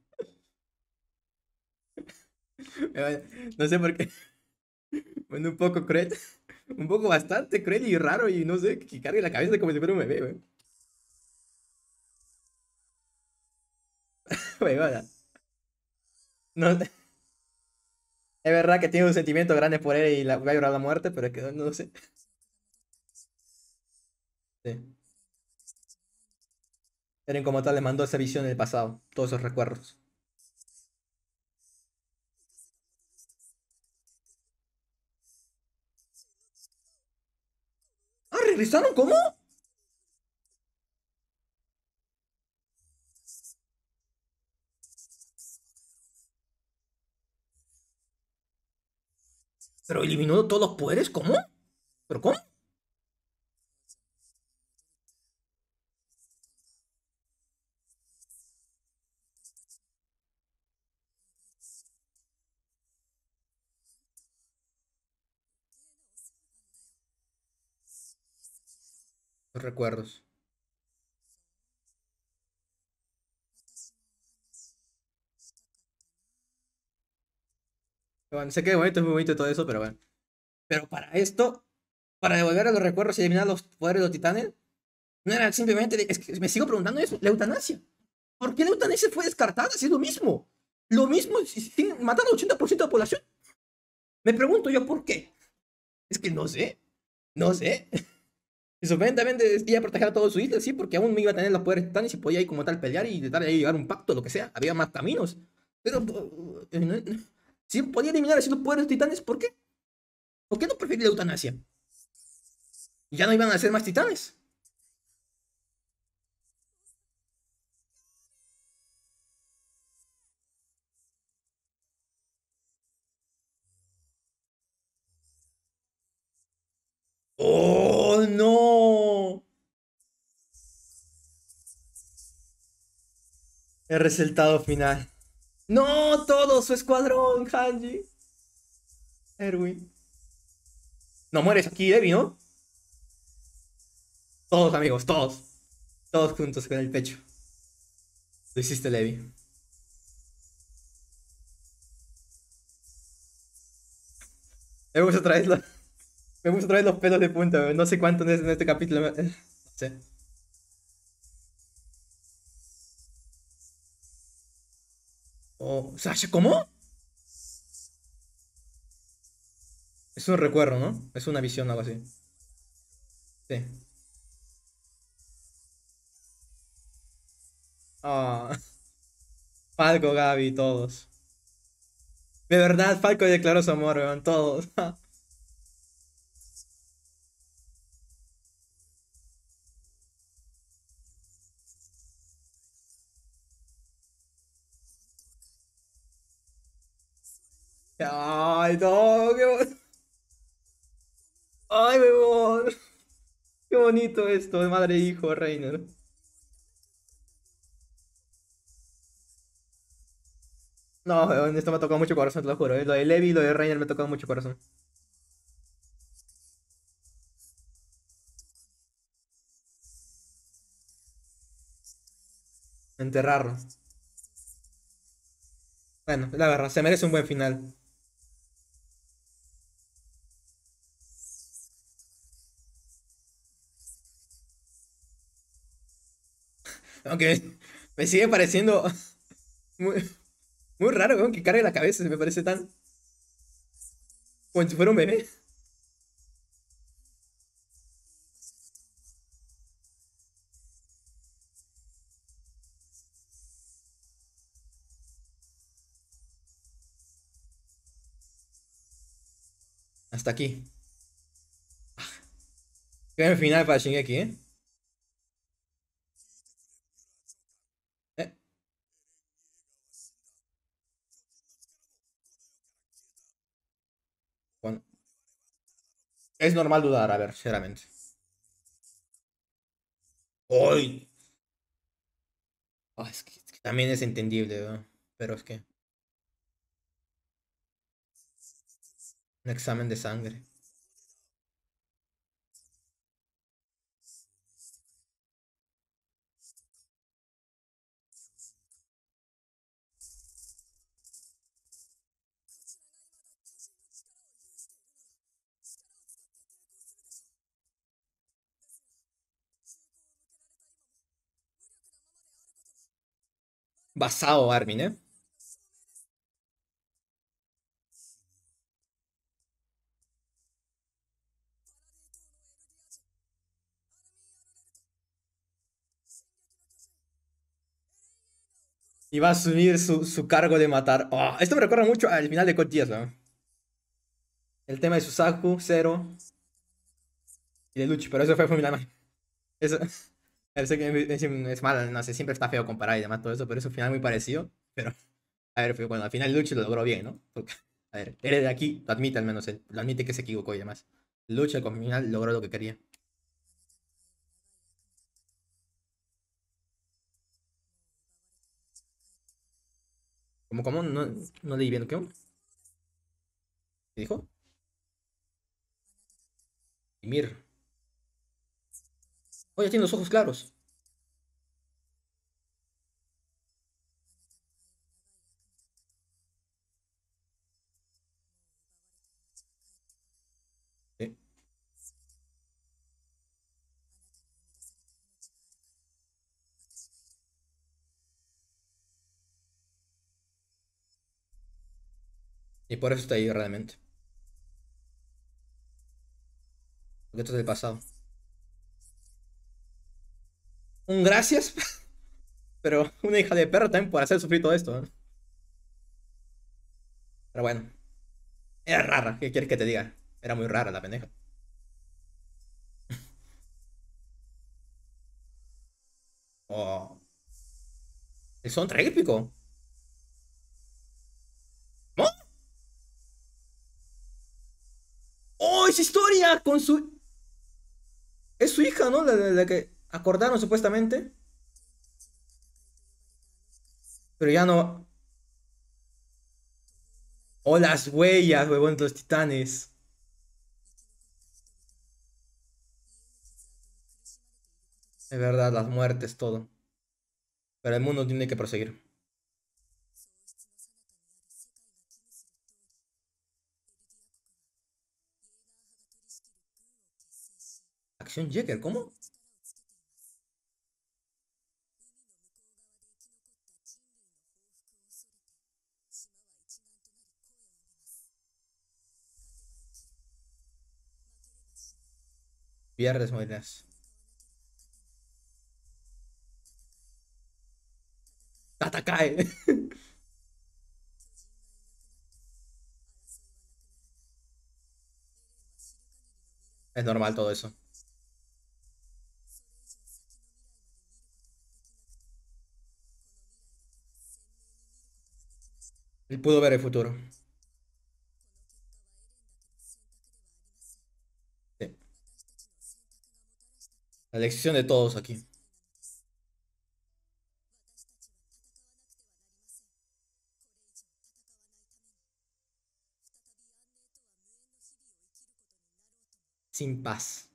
Eh, No sé por qué. Bueno, un poco cruel. Un poco bastante cruel y raro y no sé, que cargue la cabeza como si fuera un bebé, güey. Güey, vaya. No, es verdad que tiene un sentimiento grande por él y la, va a llorar la muerte, pero es que no, no sé. Sí. Eren como tal le mandó esa visión del pasado, todos esos recuerdos. Ah, ¿regresaron? ¿Cómo? ¿Pero eliminó todos los poderes? ¿Cómo? ¿Pero cómo? Los recuerdos. Bueno, sé que de momento es muy bonito todo eso, pero bueno. Pero para esto, para devolver a los recuerdos y eliminar los poderes de los titanes, no era simplemente, de- es que me sigo preguntando eso, la eutanasia. ¿Por qué la eutanasia fue descartada si es lo mismo? Lo mismo si sin matar al ochenta por ciento de la población. Me pregunto yo por qué. Es que no sé, no sé. Y supuestamente decía proteger a todo su isla, sí, porque aún no iba a tener los poderes titanes y podía ir como tal pelear y intentar ahí llegar a un pacto, lo que sea. Había más caminos. Pero, eh, no- no- si podía eliminar así los poderes titanes, ¿por qué? ¿Por qué no preferir la eutanasia? Ya no iban a ser más titanes. ¡Oh, no! El resultado final. ¡No! ¡Todo su escuadrón, Hanji! Erwin. No mueres aquí, Debbie, ¿no? Todos, amigos, todos. Todos juntos con el pecho. Lo hiciste, Levi. Me gusta otra vez los, me gusta otra vez los pelos de punta, weón. No sé cuánto en este, en este capítulo. me- No sé. Oh, Sasha, ¿cómo? Es un recuerdo, ¿no? Es una visión o algo así. Sí. Ah, Falco, Gaby, todos. De verdad, Falco declaró su amor, weón. Todos. Ay, no, qué bonito. Ay, weón. Qué bonito esto de madre e hijo, Reiner. No, weón, esto me ha tocado mucho corazón, te lo juro. eh. Lo de Levi y lo de Reiner me ha tocado mucho corazón. Enterrarlo. Bueno, la verdad, se merece un buen final. Aunque me sigue pareciendo muy, muy raro, weón, que cargue la cabeza. Me parece tan como si fuera un bebé. Hasta aquí. Qué buen final para Shingeki, ¿eh? Eh, bueno, es normal dudar, a ver, sinceramente. ¡Uy! Ah, es que, es que también es entendible, weón. Pero es que un examen de sangre. Basado, Armin, ¿eh? Y va a asumir su, su cargo de matar. Oh, esto me recuerda mucho al final de Code Geass, weón. El tema de Susaku, Zero y de Luchi, pero eso fue muy mal. Eso, sé que es, es mal, no sé, siempre está feo comparar y demás todo eso, pero es un final muy parecido. Pero, a ver, fue- bueno, al final Luchi lo logró bien, ¿no? Porque, a ver, eres de aquí, lo admite al menos él, lo admite que se equivocó y demás. Luchi al final logró lo que quería. ¿Cómo, cómo? No, no leí bien, ¿qué? ¿Qué dijo? Ymir. Oye, tiene los ojos claros. Sí. Y por eso está ahí realmente. Porque esto es del pasado. Un gracias, pero una hija de perro también por hacer sufrir todo esto, ¿no? Pero bueno, era rara, ¿qué quieres que te diga? Era muy rara la pendeja. Oh, el soundtrack épico. ¿No? ¡Oh, esa historia! Con su. Es su hija, ¿no? La, la- la que acordaron supuestamente. Pero ya no. O las huellas, huevón, de los titanes. Es verdad, las muertes, todo. Pero el mundo tiene que proseguir. Acción Jaeger, ¿cómo? Pierdes, morirás. Atacai. Es normal todo eso. Él pudo ver el futuro. Sí. La elección de todos aquí. Sin paz.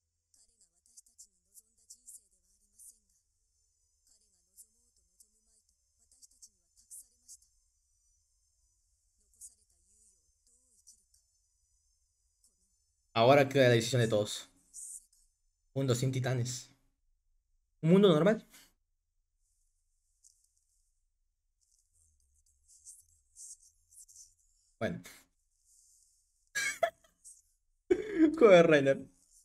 Ahora queda la decisión de todos. Mundo sin titanes. Un mundo normal. Bueno. Joder, Reiner.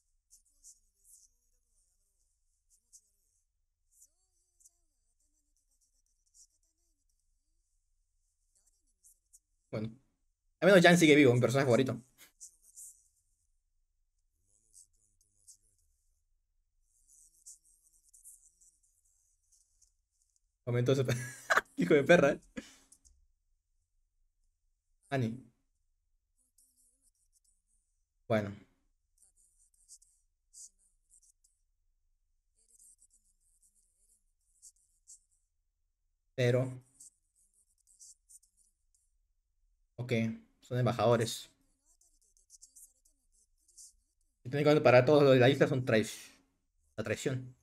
Bueno. Al menos Jan sigue vivo, mi personaje favorito. Comentó ese... Hijo de perra, ¿eh? Ani. Bueno. Pero... Ok. Son embajadores. Y técnicamente para todos los de la isla son traición. La traición.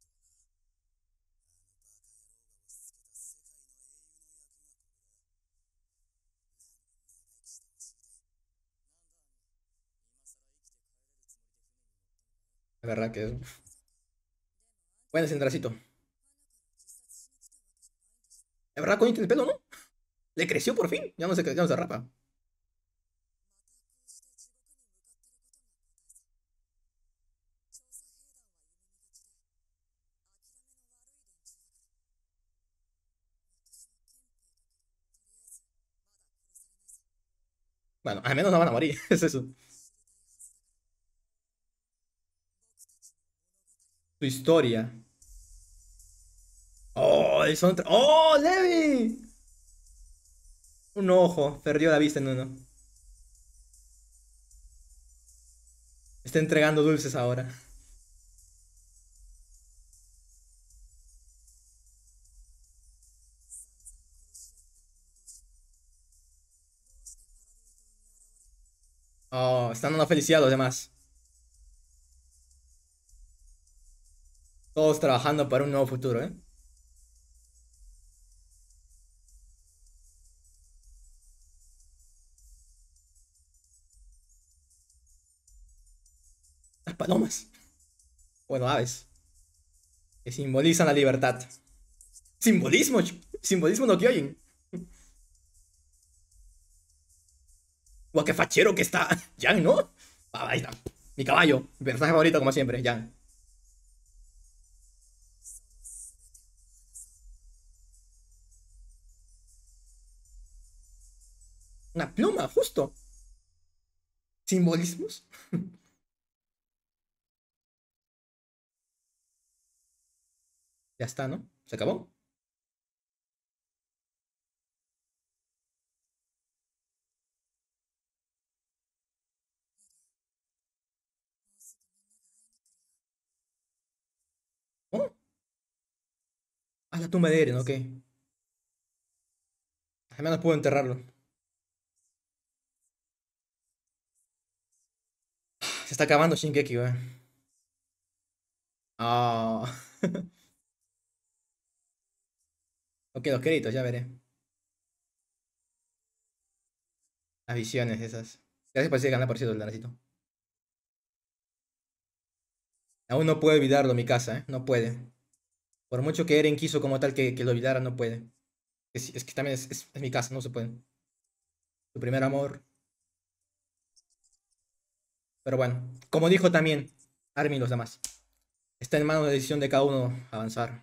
La verdad que es... Bueno, ese tracito. La verdad, Connie tiene el pelo, ¿no? Le creció por fin. Ya no se, ya no se rapa. Bueno, al menos no van a morir. Es eso. Su historia. ¡Oh! Son... ¡Oh! ¡Levi! Un ojo. Perdió la vista en uno. Está entregando dulces ahora. Oh, están dando felicidad a los demás. Todos trabajando para un nuevo futuro, ¿eh? Las palomas. Bueno, aves. Que simbolizan la libertad. Simbolismo. ch- Simbolismo no Kyojin. Guau, qué fachero que está. Jan, ¿no? Ah, ahí está. Mi caballo. Mi personaje favorito, como siempre, Jan. Una pluma, justo. Simbolismos. Ya está, ¿no? Se acabó. Ah, la tumba de Eren, ok. Al menos puedo enterrarlo. Se está acabando Shingeki, weón. Ah. Ok, los créditos, ya veré. Las visiones esas. Gracias por ese ganar, por cierto, el Danacito. Aún no puede olvidarlo, mi casa, ¿eh? No puede. Por mucho que Eren quiso como tal que, que lo olvidara, no puede. Es, es que también es, es, es mi casa, no se puede. Su primer amor. Pero bueno, como dijo también Armin y los demás. Está en manos de decisión de cada uno avanzar.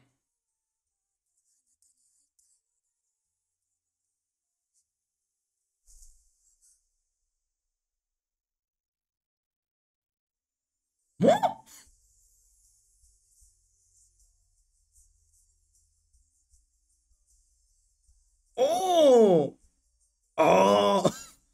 ¿No? ¡Oh! ¡Oh!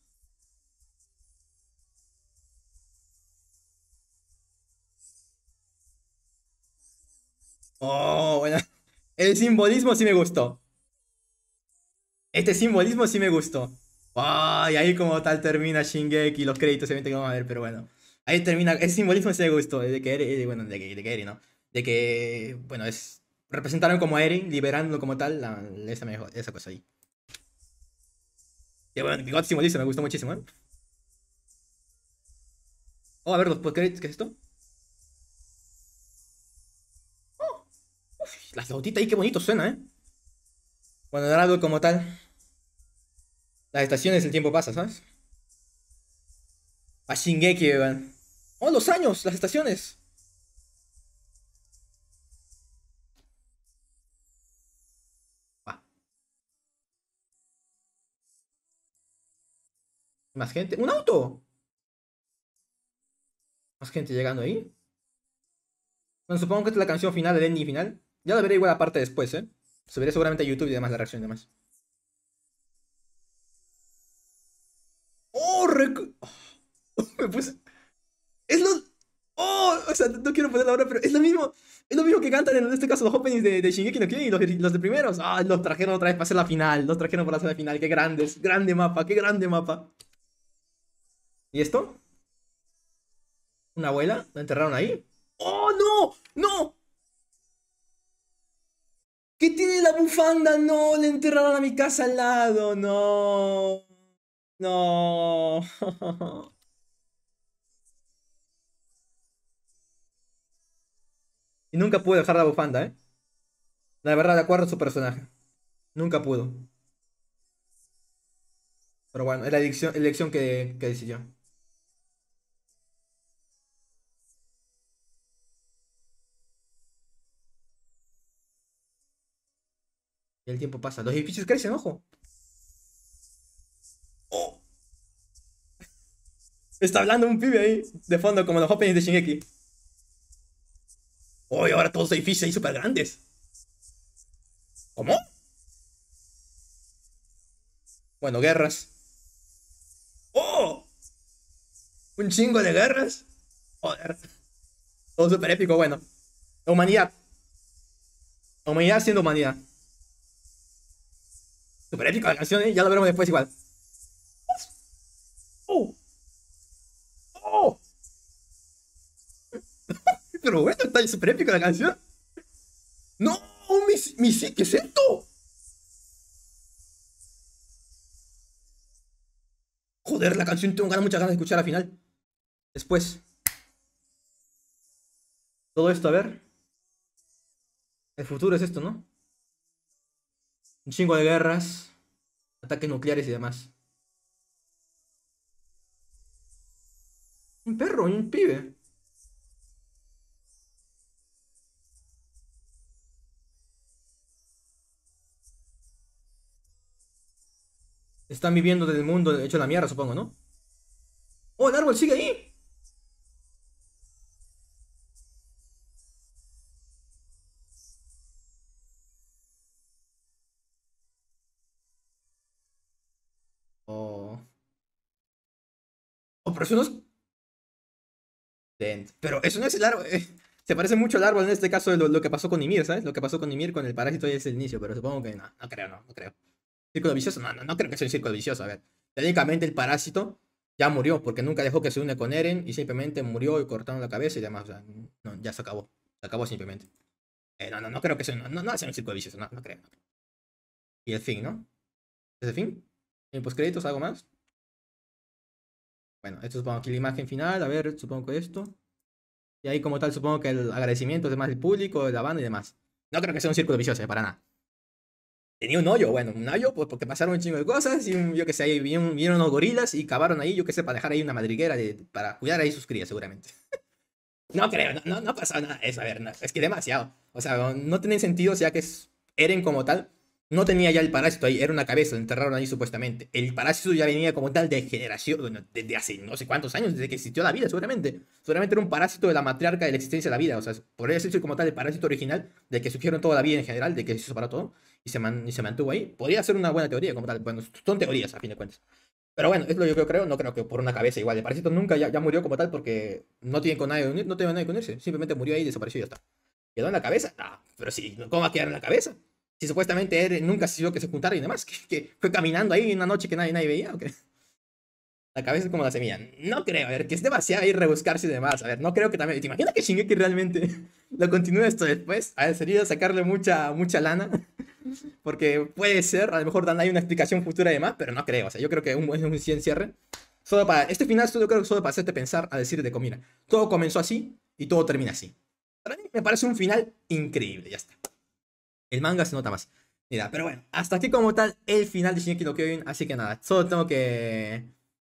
¡Oh! Bueno, el simbolismo sí me gustó. Este simbolismo sí me gustó. ¡Ay! Ahí como tal termina Shingeki, los créditos, obviamente que vamos a ver, pero bueno. Ahí termina, ese simbolismo sí me gustó, de que Eren, bueno, de que, de que Eren, ¿no? De que, bueno, es, representaron como a Eren, liberándolo como tal, la- esa, mejor, esa cosa ahí. Y bueno, God simbolismo me gustó muchísimo, ¿eh? Oh, a ver, los post-credits, ¿qué es esto? Oh, uf, la flautita ahí, qué bonito suena, ¿eh? Bueno, era algo como tal. Las estaciones, el tiempo pasa, ¿sabes? A Shingeki, weón. Oh, los años, las estaciones. Ah, más gente. ¡Un auto! Más gente llegando ahí. Bueno, supongo que esta es la canción final, el ending final. Ya la veré igual aparte después, ¿eh? Subiré seguramente a YouTube y demás la reacción y demás. ¡Oh! rec- oh, me puse... Es lo... ¡Oh! O sea, no quiero ponerla ahora, pero es lo mismo. Es lo mismo que cantan en este caso los openings de, de Shingeki no Kyojin y los, los de primeros. ¡Ah! Los trajeron otra vez para hacer la final. Los trajeron para hacer la final. ¡Qué grandes! ¡Grande mapa! ¡Qué grande mapa! ¿Y esto? ¿Una abuela? ¿La enterraron ahí? ¡Oh, no! ¡No! ¿Qué tiene la bufanda? No, le enterraron a mi casa al lado. No. No. Y nunca pude dejar la bufanda, ¿eh? La verdad, de acuerdo a su personaje. Nunca pudo. Pero bueno, es la elección, elección que, que decidió. Y el tiempo pasa. Los edificios crecen, ojo. Oh, está hablando un pibe ahí, de fondo, como los openings de Shingeki. Oh, y ahora todos los edificios ahí súper grandes. ¿Cómo? Bueno, guerras. ¡Oh! Un chingo de guerras. Joder. Todo súper épico, bueno. Humanidad. Humanidad siendo humanidad. Súper épico la canción, ¿eh? Ya lo veremos después igual. ¡Oh! ¡Oh! Pero bueno, está súper épico la canción. ¡No! Mi, mi, sí, ¿qué es esto? Joder, la canción tengo ganas, muchas ganas de escuchar al final. Después, todo esto, a ver. El futuro es esto, ¿no? Un chingo de guerras, ataques nucleares y demás. Un perro y un pibe. Están viviendo del mundo hecho la mierda, supongo, ¿no? ¡Oh, el árbol sigue ahí! Oh. Oh, pero eso no es... Dent. Pero eso no es el árbol. eh. Se parece mucho al árbol en este caso de lo, lo que pasó con Ymir, ¿sabes? Lo que pasó con Ymir con el parásito ya es el inicio, pero supongo que no, no creo, no, no creo. ¿Círculo vicioso? No, no, no creo que sea un círculo vicioso, a ver. Técnicamente el parásito ya murió porque nunca dejó que se une con Eren y simplemente murió y cortaron la cabeza y demás. O sea, no, ya se acabó. Se acabó simplemente. Eh, no, no, no creo que sea, no, no, no sea un círculo vicioso, no, no creo. No creo. Y el fin, ¿no? ¿Es el fin? ¿En postcréditos algo más? Bueno, esto supongo aquí la imagen final, a ver, supongo que esto. Y ahí como tal supongo que el agradecimiento además del público, de la banda y demás. No creo que sea un círculo vicioso, eh, para nada. Tenía un hoyo, bueno, un hoyo pues porque pasaron un chingo de cosas y un- yo que sé, ahí vieron, vieron unos gorilas y cavaron ahí, yo que sé, para dejar ahí una madriguera de- para cuidar ahí sus crías seguramente. No creo, no, no, no pasó nada de eso, a ver, no, es que demasiado. O sea, no tiene sentido, o sea que es Eren como tal. No tenía ya el parásito ahí, era una cabeza, lo enterraron ahí supuestamente. El parásito ya venía como tal de generación, bueno, desde hace no sé cuántos años, desde que existió la vida, seguramente. Seguramente era un parásito de la matriarca de la existencia de la vida. O sea, podría decirse como tal el parásito original, de que surgieron toda la vida en general, de que se hizo para todo, y se, man- y se mantuvo ahí. Podría ser una buena teoría como tal. Bueno, son teorías a fin de cuentas. Pero bueno, es lo que yo creo, no creo que por una cabeza igual. El parásito nunca ya, ya murió como tal porque no tiene con nadie de unir, no tiene con nadie que unirse. Simplemente murió ahí y desapareció y ya está. ¿Quedó en la cabeza? No, pero sí, ¿cómo va a quedar en la cabeza? Si supuestamente Eren nunca se hizo que se juntara y demás, que, que fue caminando ahí en una noche que nadie, nadie veía, ¿o qué? La cabeza es como la semilla. No creo, a ver, que es demasiado ir rebuscarse y demás. A ver, no creo que también. ¿Te imaginas que Shingeki realmente lo continúe esto después? A ver, sería sacarle mucha, mucha lana. Porque puede ser, a lo mejor dan ahí una explicación futura y demás, pero no creo. O sea, yo creo que un, es un cien cierre. Solo para. Este final, yo creo que solo para hacerte pensar, a decir de mira, todo comenzó así y todo termina así. Para mí me parece un final increíble, ya está. El manga se nota más. Mira, pero bueno, hasta aquí como tal el final de Shingeki no Kyojin. Así que nada, solo tengo que.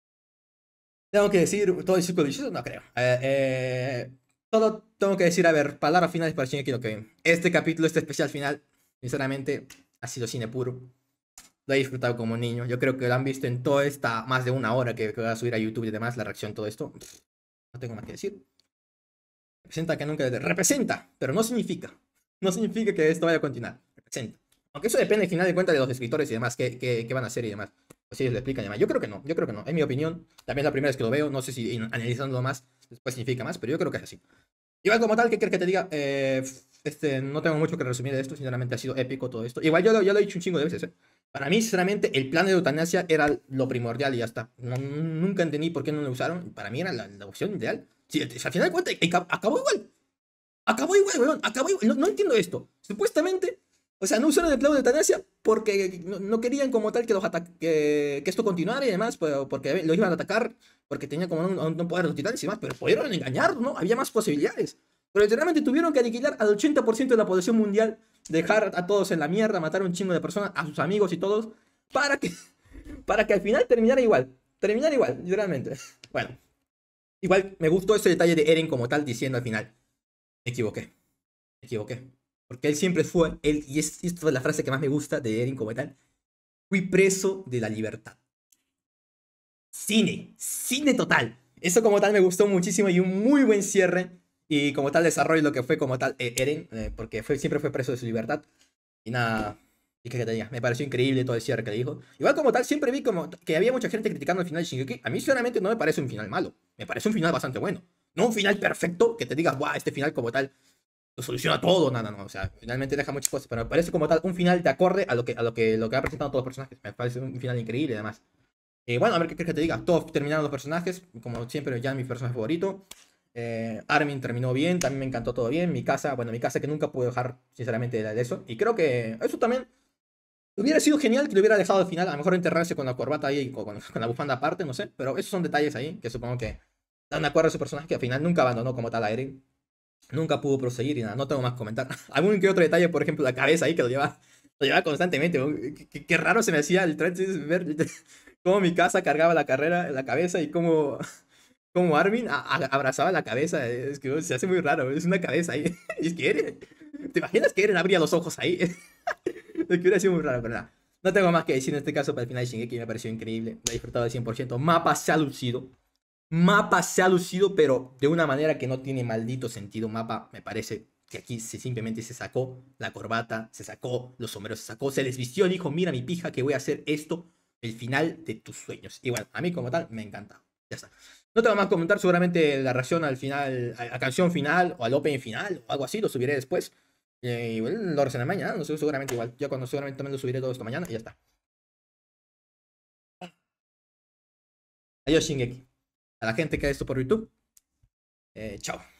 Tengo que decir todo el círculo vicioso, no creo. Eh, eh, solo tengo que decir, a ver, palabras finales para Shingeki no Kyojin. Este capítulo, este especial final, sinceramente, ha sido cine puro. Lo he disfrutado como niño. Yo creo que lo han visto en toda esta más de una hora que, que voy a subir a YouTube y demás, la reacción, todo esto. Pff, no tengo más que decir. Representa que nunca. Representa, pero no significa. No significa que esto vaya a continuar. Representa. Aunque eso depende al final de cuentas de los escritores y demás, qué, qué, qué van a hacer y demás. O si ellos le explican y demás. Yo creo que no, yo creo que no. Es mi opinión. También es la primera vez que lo veo. No sé si analizándolo más después significa más, pero yo creo que es así. Igual como tal, ¿qué quieres que te diga? Eh, este, no tengo mucho que resumir de esto. Sinceramente ha sido épico todo esto. Igual yo, lo- yo lo he dicho un chingo de veces, ¿eh? Para mí, sinceramente, el plan de eutanasia era lo primordial y ya está. No, nunca entendí por qué no lo usaron. Para mí era la, la opción ideal. Sí, al final de cuentas, acabó igual. Acabó igual, weón. Acabó igual. No, no entiendo esto. Supuestamente, o sea, no usaron el plan de eutanasia porque no, no querían como tal que, los que, que esto continuara y demás, pero porque lo iban a atacar, porque tenían como un, un poder de los titanes y demás, pero pudieron engañar, ¿no? Había más posibilidades. Pero literalmente tuvieron que aniquilar al ochenta por ciento de la población mundial, dejar a todos en la mierda, matar a un chingo de personas, a sus amigos y todos, para que, para que al final terminara igual. Terminara igual, literalmente. Bueno, igual me gustó ese detalle de Eren como tal diciendo al final, me equivoqué, me equivoqué. Porque él siempre fue, él, y es, esto es la frase que más me gusta de Eren como tal, fui preso de la libertad. Cine, cine total. Eso como tal me gustó muchísimo y un muy buen cierre. Y como tal desarrollo lo que fue como tal eh, Eren, eh, porque fue, siempre fue preso de su libertad. Y nada, y que te diga, me pareció increíble todo el cierre que le dijo. Igual como tal, siempre vi como que había mucha gente criticando el final de Shingeki. A mí sinceramente no me parece un final malo. Me parece un final bastante bueno. No un final perfecto que te digas, guau, este final como tal lo soluciona todo, nada, no, o sea, finalmente deja muchas cosas, pero me parece como tal un final de acorde a lo que, a lo que, lo que ha presentado todos los personajes. Me parece un final increíble, además. Eh, bueno, a ver qué crees que te diga. Todos terminaron los personajes, como siempre, ya mi personaje favorito. Eh, Armin terminó bien, también me encantó todo bien. Mi casa, bueno, mi casa que nunca pude dejar, sinceramente, de eso. Y creo que eso también hubiera sido genial que lo hubiera dejado al final. A lo mejor enterrarse con la corbata ahí, con, con, con la bufanda aparte, no sé. Pero esos son detalles ahí que supongo que dan de acuerdo a su personaje que al final nunca abandonó como tal a Eren. Nunca pudo proseguir y nada, no tengo más que comentar. Algún que otro detalle, por ejemplo, la cabeza ahí que lo lleva, lo lleva constantemente. Qué, qué- qué raro se me hacía el tren ver cómo mi casa cargaba la carrera, la cabeza y cómo, cómo Armin a- a- abrazaba la cabeza. Es que se hace muy raro, es una cabeza ahí. Y es que Eren, ¿te imaginas que Eren abría los ojos ahí? Es que hubiera sido muy raro, pero nada. No tengo más que decir en este caso para el final de Shingeki, me pareció increíble. Lo he disfrutado al cien por ciento. Mapa se ha lucido. Mapa se ha lucido, pero de una manera que no tiene maldito sentido. Mapa, me parece que aquí se, simplemente se sacó la corbata, se sacó los sombreros, se sacó, se les vistió y dijo, mira mi pija que voy a hacer esto, el final de tus sueños. Y bueno, a mí como tal me encanta. Ya está. No te vamos a comentar seguramente la reacción al final, a la canción final o al opening final o algo así, lo subiré después. Eh, y bueno, lo reaccionaré mañana, no sé, seguramente igual. Ya cuando seguramente también lo subiré todo esto mañana y ya está. Adiós, Shingeki. A la gente que ha esto por YouTube. Eh, chao.